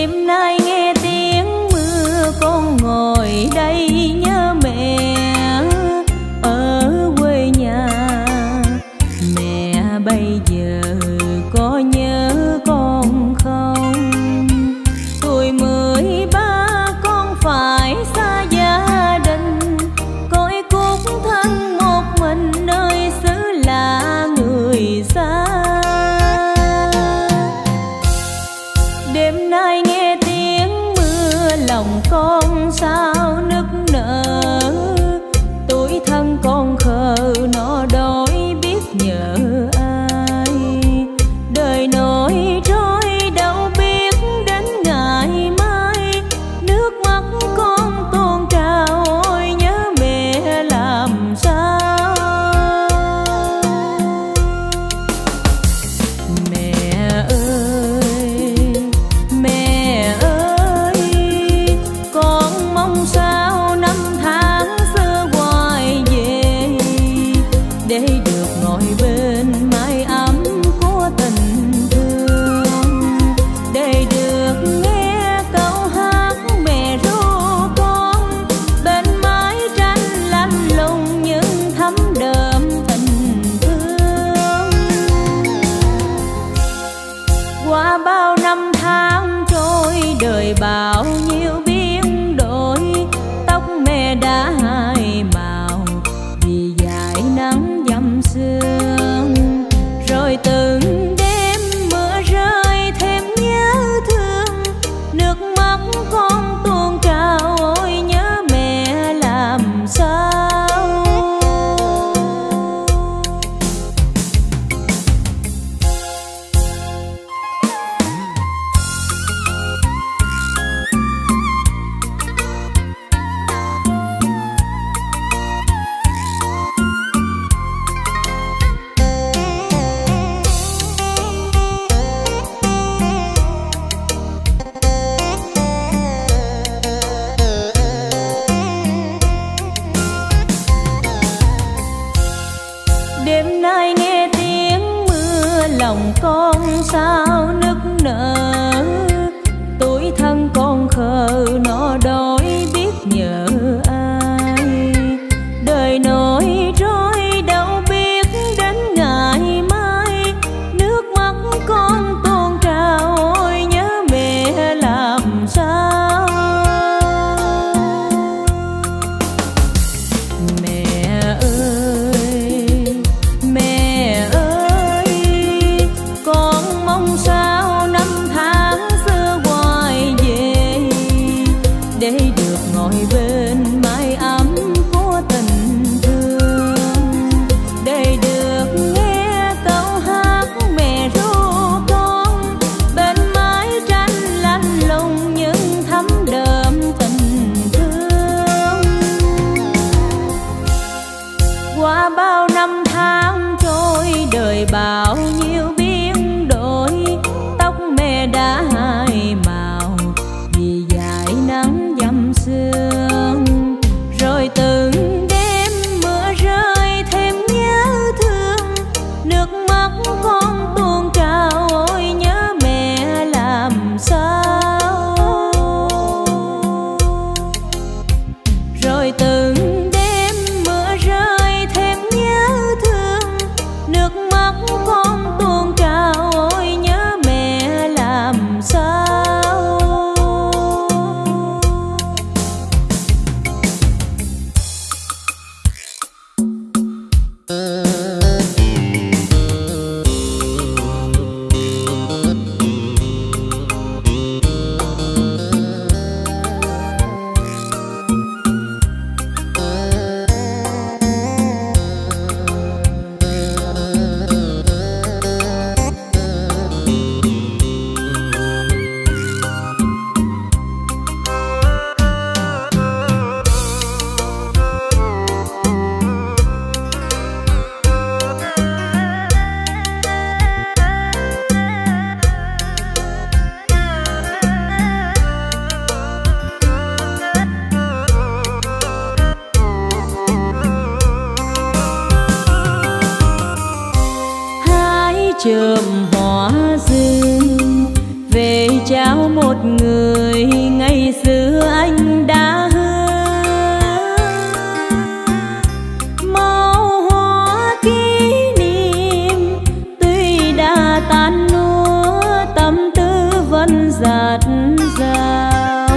Đêm nay nghe tiếng mưa con ngồi đây nhớ mẹ ở quê nhà. Mẹ bây giờ có nhớ con không? Tuổi 13 con phải xa gia đình, cõi cúc thân một mình nơi xứ lạ người xa. Đêm nay nghe tiếng mưa lòng con sao nức nở, tuổi thân con khờ nó đói biết nhờ ai. Đời nổi trôi đâu biết đến ngày mai, nước mắt con tuôn trào ôi nhớ mẹ làm sao. Mẹ ơi, mẹ ơi, con mong sao năm tháng xưa hoài về, để được ngồi bên mái ấm của tình thương, để được nghe câu hát mẹ ru con bên mái tranh lạnh lùng nhưng thấm đượm tình thương. Qua bao năm tháng trôi đời bao nhiêu biến đổi, tóc mẹ đã hai màu vì dải nắng dầm sương. Rồi từng đêm mưa rơi thêm nhớ thương, nước mắt con tuôn trào ôi nhớ mẹ làm sao. trao một người ngày xưa anh đã hứa, màu hoa kỷ niệm tuy đã tan núa, tâm tư vẫn dạt dào.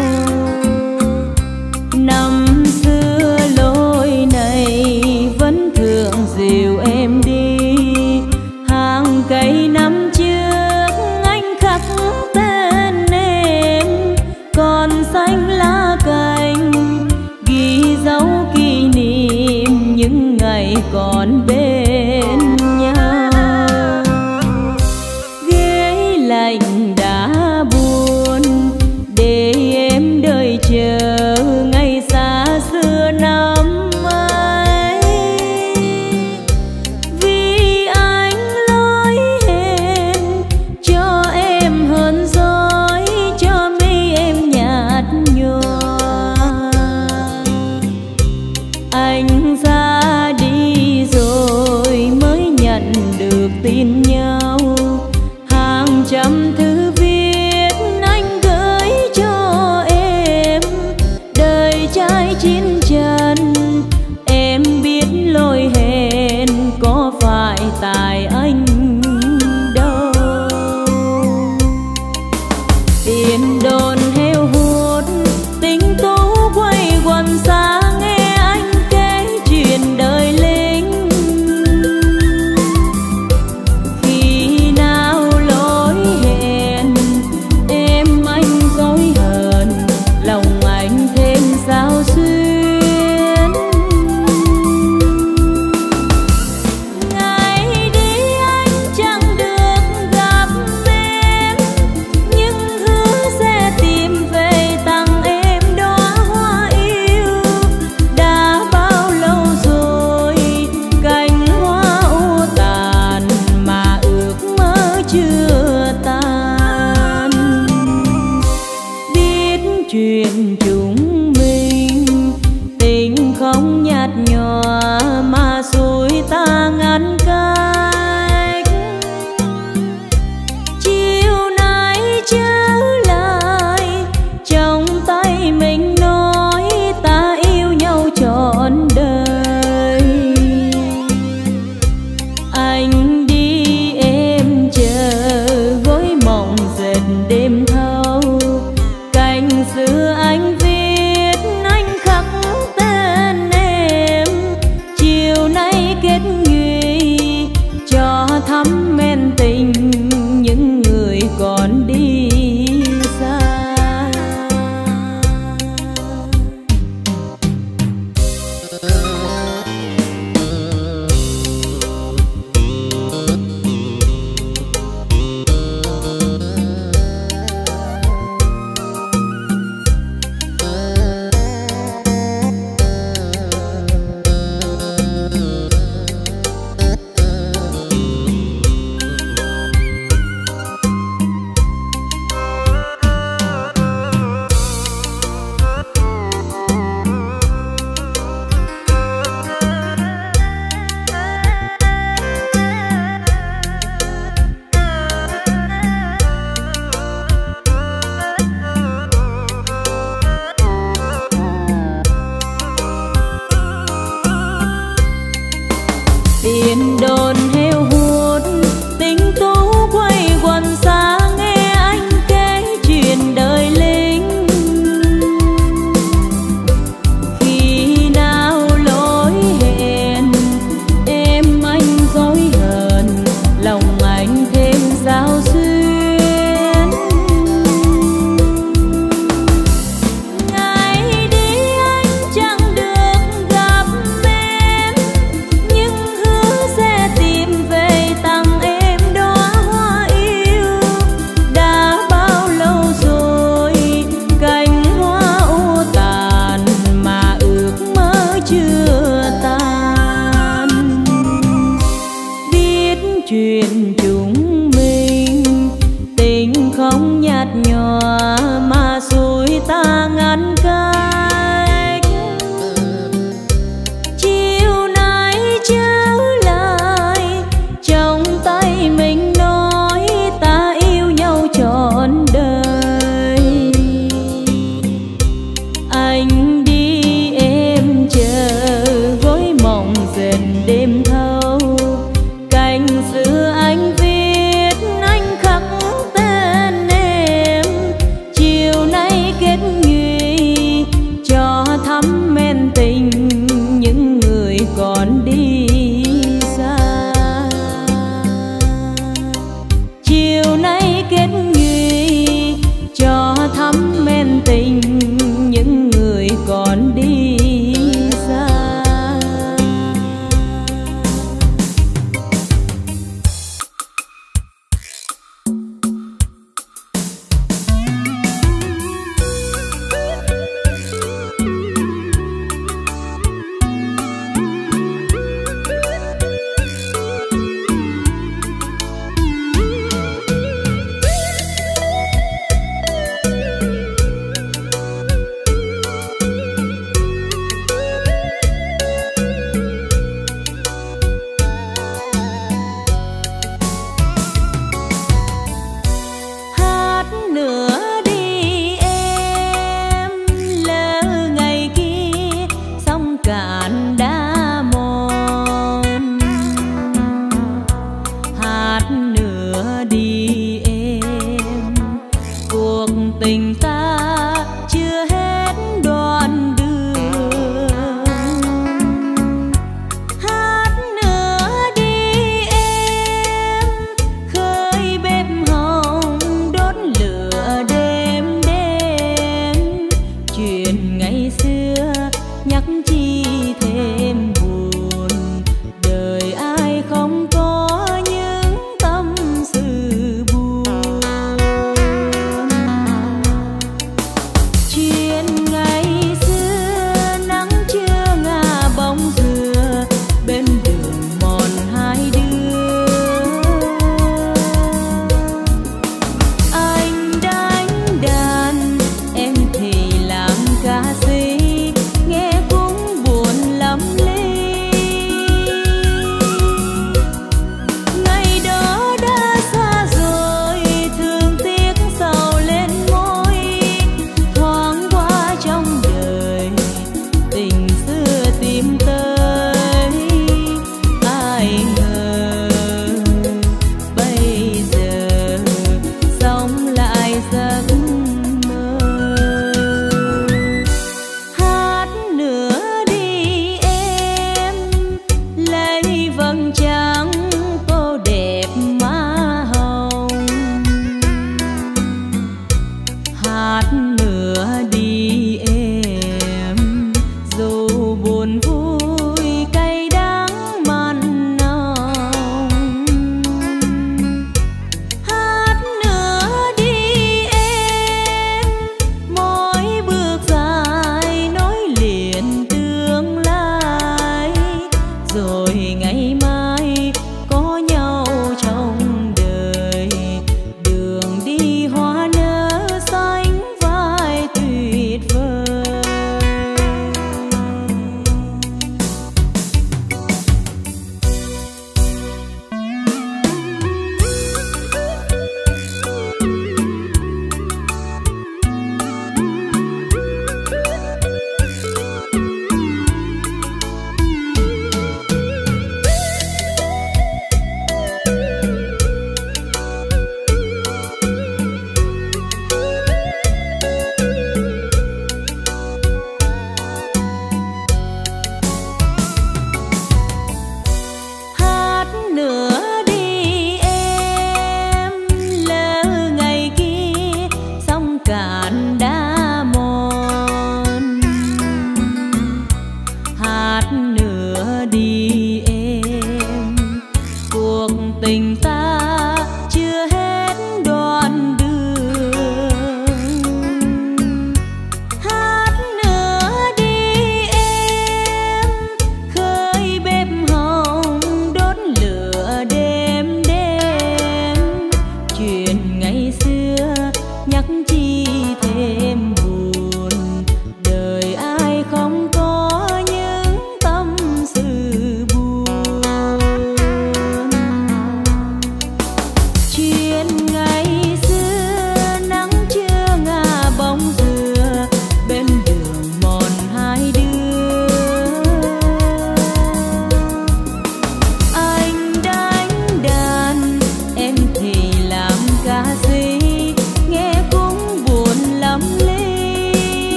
Năm xưa lối này vẫn thường dìu em đi, hàng cây năm trước anh khắc tên em, còn xanh lá cành ghi dấu kỷ niệm những ngày còn bên nhau. Ghế lạnh đã buồn tình ta chưa hết đoạn đường. Hát nữa đi em, khơi bếp hồng đốt lửa đêm đêm. Chuyện ngày xưa nhắc chi thêm buồn, đời ai không có những tâm sự buồn.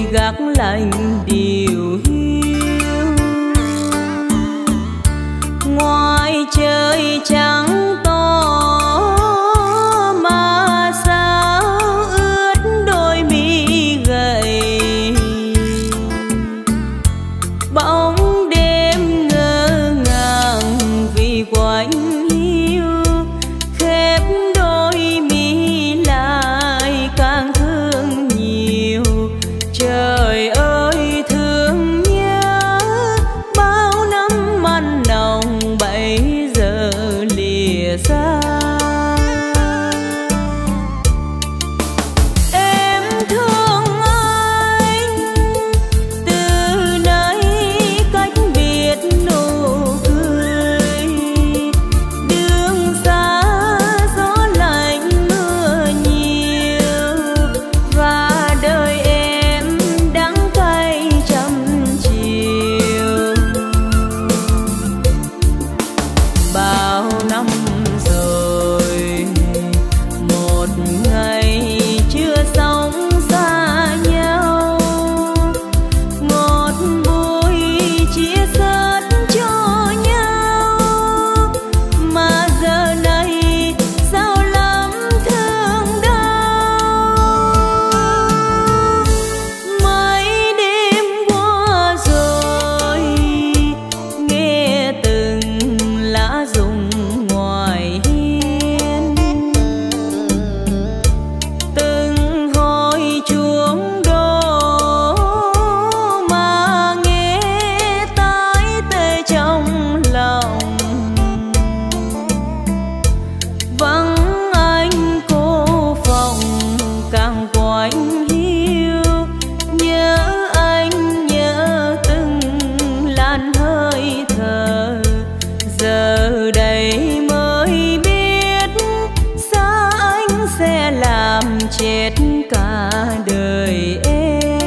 gác lạnh điều hiu. Ngoài trời trắng to mà sao ướt đôi mi gầy, bóng đêm ngơ ngàng vì quạnh hiu, khép đôi mi lại càng thương nhiều. Trời ơi thương nhớ bao năm mặn nồng bây giờ lìa xa. Em thương anh từ nay cách biệt nụ cười, đường xa gió lạnh mưa nhiều và đời em đắng cay trăm chiều. Bao năm rồi một ngày chưa sống xa nhau, một buổi chia sớt cho nhau mà giờ này sao lắm thương đau. Mấy đêm qua rồi nghe từng lá rụng ngoài hiên, từng hồi chuông đổ mà nghe tai tê trong lòng. Vắng anh cô phòng càng quạnh hiu, nhớ anh nhớ từng làn hơi thở. Giờ đây mới biết xa anh sẽ làm chết cả đời em.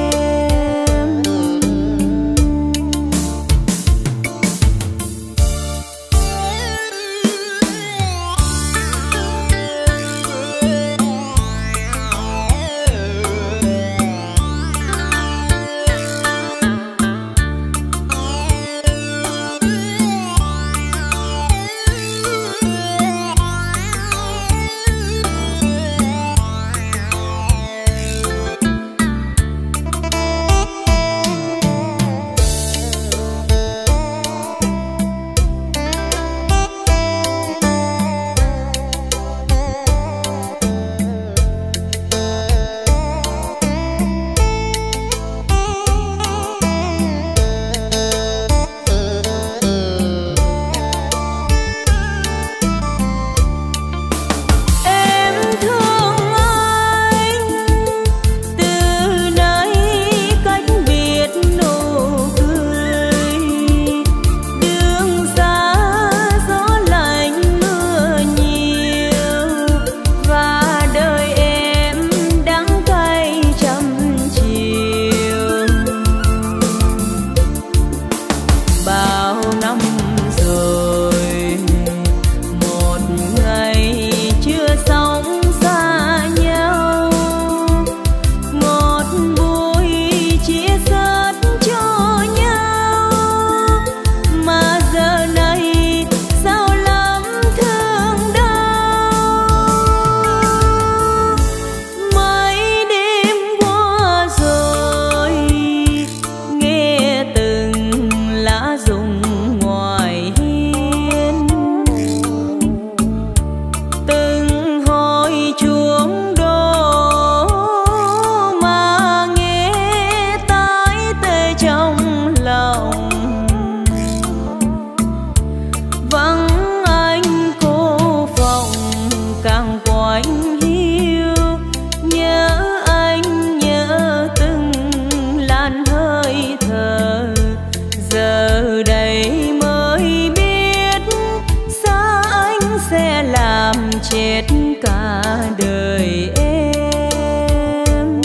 Em thương anh từ nay cách biệt nụ cười, đường xa gió lạnh mưa nhiều và đời em đắng cay trăm chiều. Bao năm rồi một ngày chưa sống xa nhau, một buổi chia sớt cho nhau mà giờ này sao lắm thương đau. Mấy đêm qua rồi nghe từng lá rụng ngoài hiên, từng hồi chuông đổ mà nghe tai tê trong lòng. Vắng anh cô phòng càng quạnh hiu, nhớ anh nhớ từng làn hơi thở. Giờ đây mới biết xa anh sẽ làm chết cả đời em.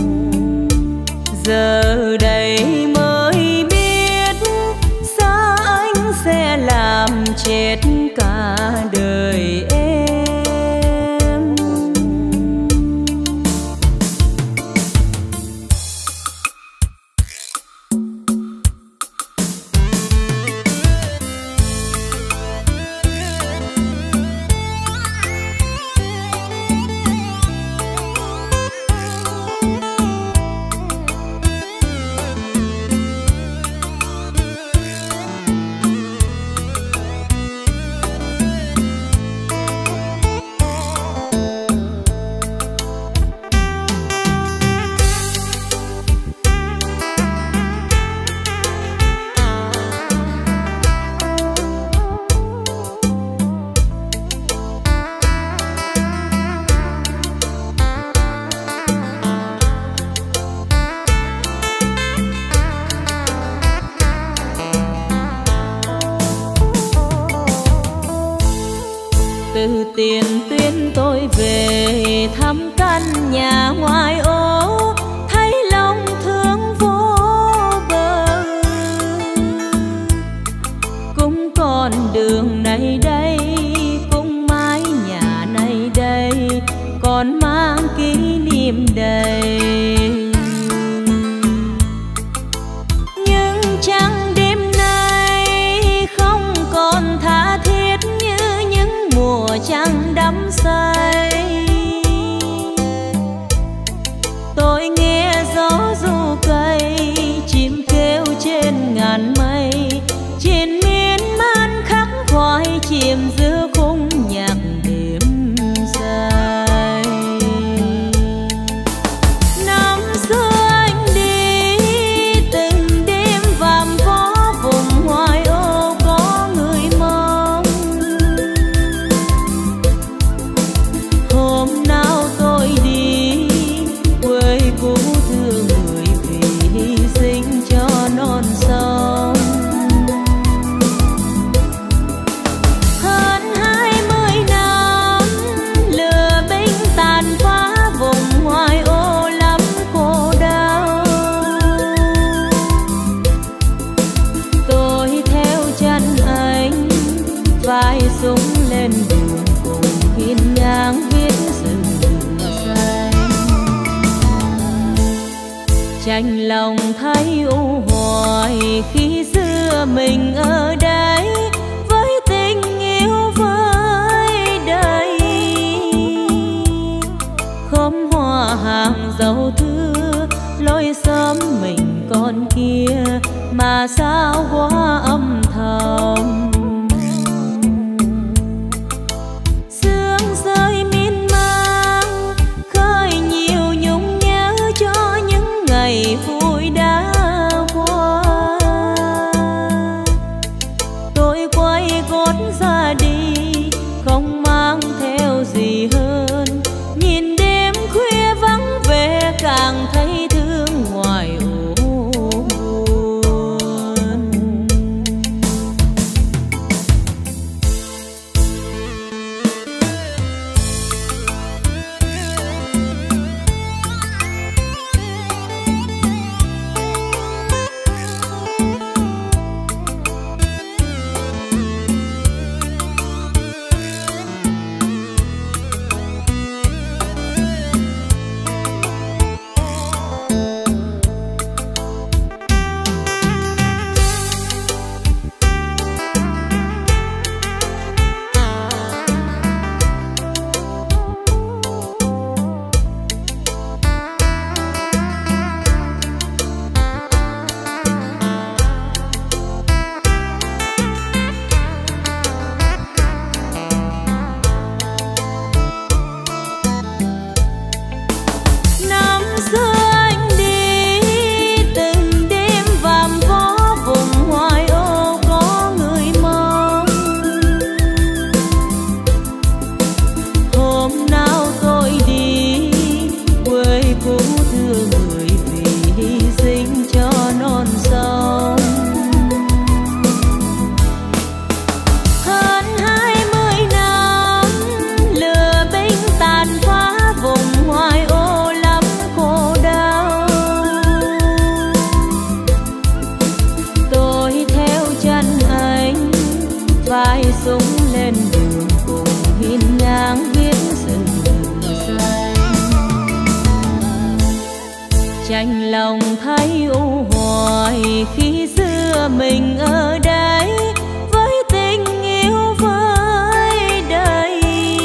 Giờ đây mới biết xa anh sẽ làm chết cả đời em. từ Tiền Tuyên tôi về thăm căn nhà ngoài ô, thấy lòng thương vô bờ. Cũng con đường này đây, cũng mái nhà này đây, còn mang kỷ niệm đầy. Nhưng chẳng đêm nay không còn tha thiết như những mùa trăng đắm say. Tôi nghe gió ru cây, chim kêu trên ngàn mây, trên miên man khắc khoải chìm giữa khung nhạc đêm dài. Năm xưa anh đi từng đêm vàm vó vùng ngoài ô có người mong. Hôm nào tôi đi quê cũ thương người vì hy sinh cho non sông. Hơn 20 năm lửa binh tàn phá vùng ngoài ô lắm khổ đau. Tôi theo chân anh vai súng lên đường cùng hiên ngang viết rừng xanh. Chạnh lòng thấy u hoài khi xưa mình ở đây với tình yêu với đời. Khóm hoa hàng dấu thưa lối xóm mình còn kia mà sao quá âm thầm. Sương rơi miên man khơi nhiều nhung nhớ cho những ngày vui đã qua. Tôi quay gót ra đi không mang theo gì hơn, nhìn đêm khuya vắng vẻ càng thấy thương ngoài u buồn. Năm xưa anh đi từng đêm vàm vó vùng ngoài ô có người mong. Hôm nào tôi đi quê cũ thương người vì hy sinh cho non sông. Hơn 20 năm lửa binh tàn phá vùng ngoài ô lắm khổ đau. Tôi theo chân anh vai súng lên đường cùng hiên ngang viết rừng xanh. Chạnh lòng thấy u hoài khi xưa mình ở đây với tình yêu với đời.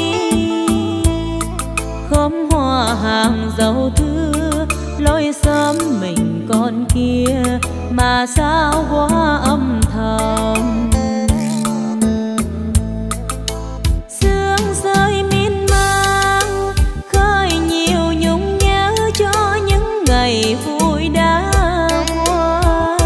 Khóm hoa hàng dấu thưa lối xóm mình còn kia mà sao quá âm thầm. Sương rơi miên man khơi nhiều nhung nhớ cho những ngày vui đã qua.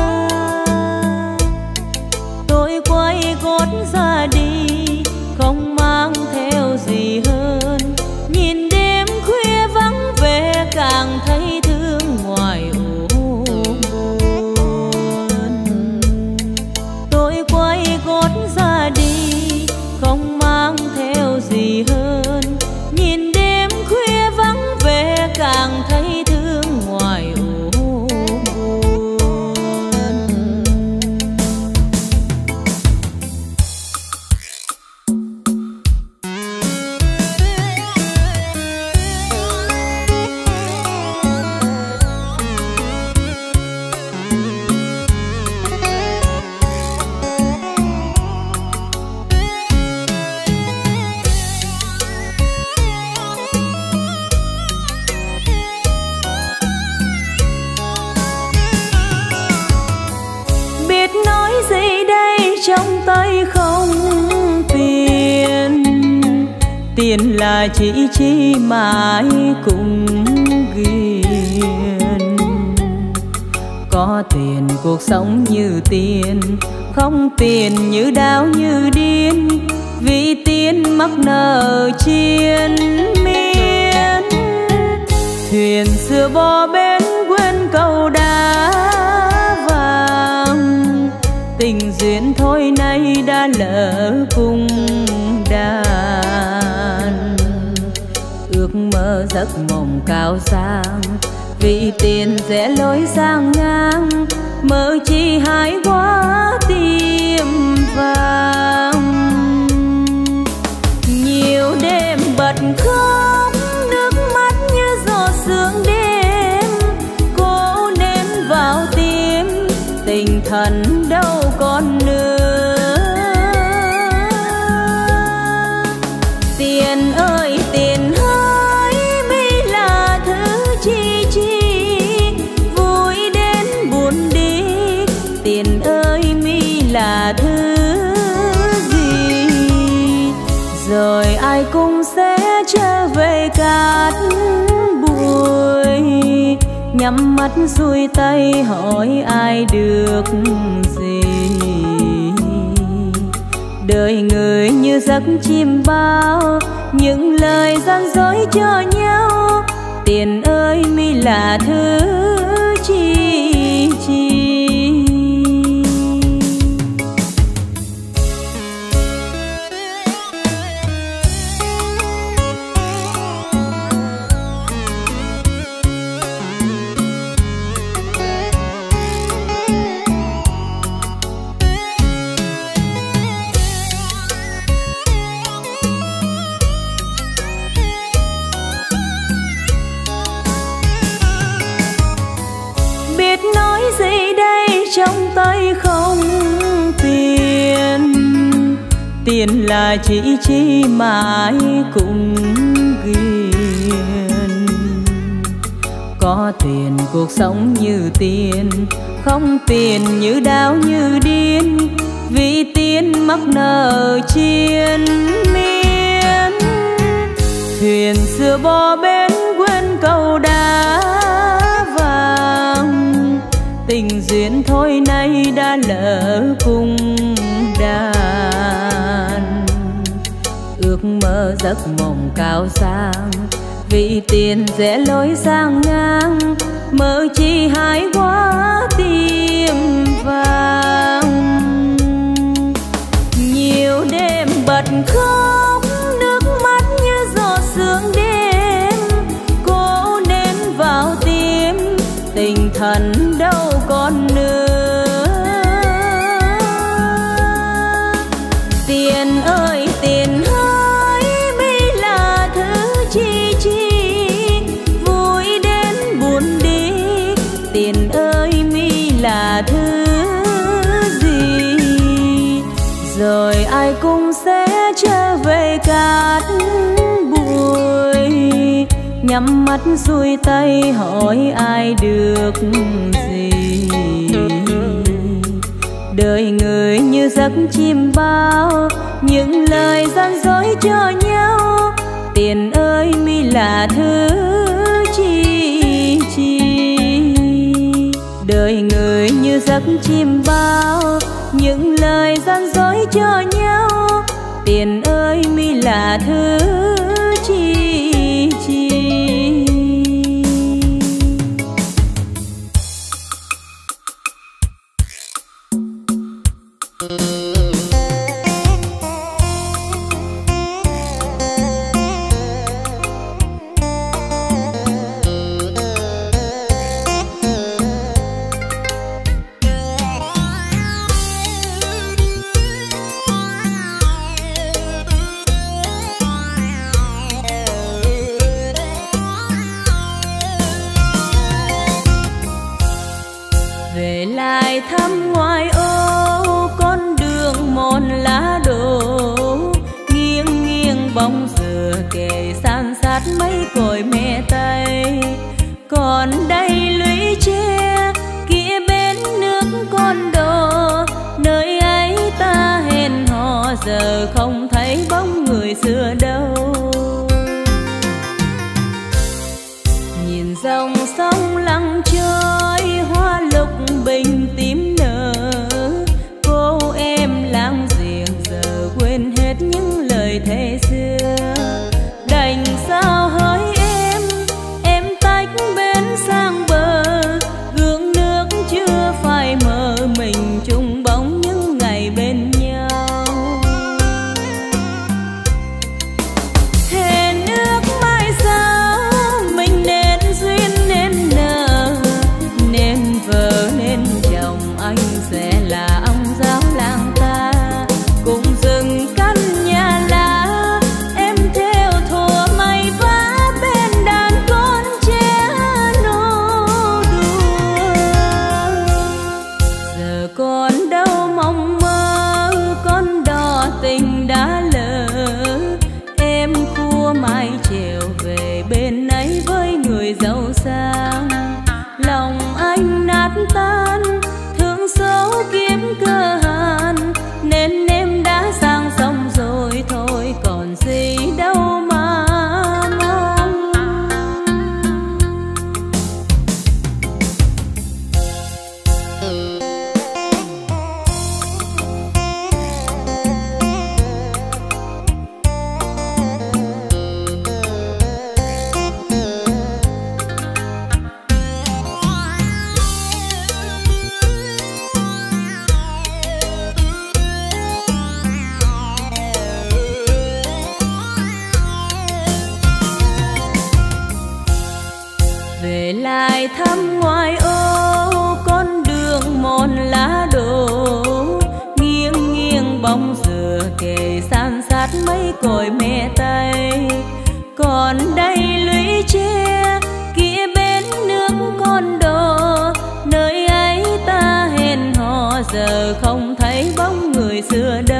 Tôi quay gót ra đi không mang theo gì hơn, nhìn đêm khuya vắng vẻ càng thấy thương ngoài u buồn. Tôi quay tiền là chỉ mãi cùng ghiền. Có tiền cuộc sống như tiền, không tiền như đau như điên, vì tiền mắc nợ triền miên. Thuyền xưa bò bến quên câu đá vàng, tình duyên thôi nay đã lỡ cùng đàn. Ước mơ giấc mộng cao sang, vì tiền rẽ lối sang ngang, mơ chi hái quá tìm vàng. Nhiều đêm bật khóc, nước mắt như giọt sương đêm, cố nén vào tim, tình thần đâu còn nữa. Tiền ơi tiền hỡi, mi là thứ chi vui đến buồn đi. Tiền ơi mi là thứ gì, rồi ai cũng sẽ trở về cát bụi. Nhắm mắt xuôi tay hỏi ai được gì. Đời người như giấc chim bao, những lời gian dối cho nhau. Tiền ơi mi là thứ chi. Trong tay không tiền, tiền là chỉ mãi cùng ghiền. Có tiền cuộc sống như tiền, không tiền như đau như điên, vì tiền mắc nợ triền miên. Thuyền xưa bò bến quên câu đá vàng, tình duyên thôi nay đã lỡ cùng đàn. Ước mơ giấc mộng cao sang, vì tiền rẽ lối sang ngang, mơ chi hái quá tìm vàng. Nhiều đêm bật khóc, nước mắt như giọt sương đêm, cố nén vào tim, tình thần đâu còn nữa. Tiền ơi tiền hỡi, mi là thứ chi vui đến buồn đi. Tiền ơi mi là thứ gì, rồi ai cũng sẽ trở về cát bụi. Nhắm mắt xuôi tay hỏi ai được gì. Đời người như giấc chim bao, những lời gian dối cho nhau. Tiền ơi mi là thứ chi. Đời người như giấc chim bao, những lời gian dối cho nhau. Tiền ơi mi là thứ chi. Về lại thăm ngoài ô, con đường mòn lá đổ, nghiêng nghiêng bóng dừa kề san sát mấy cội mẹ Tây. Còn đây lũy tre, kia bên nước con đò, nơi ấy ta hẹn hò giờ không thấy bóng người xưa đâu. tan, thương số kiếp cơ hàn, nên em đã sang sông rồi thôi còn gì đâu mà mong. Về lại thăm ngoại ô, con đường một lá đổ, nghiêng nghiêng bóng dừa kề san sát mấy cội mẹ Tây. Còn đây lũy tre kia bên nước con đò, nơi ấy ta hẹn hò giờ không thấy bóng người xưa đây.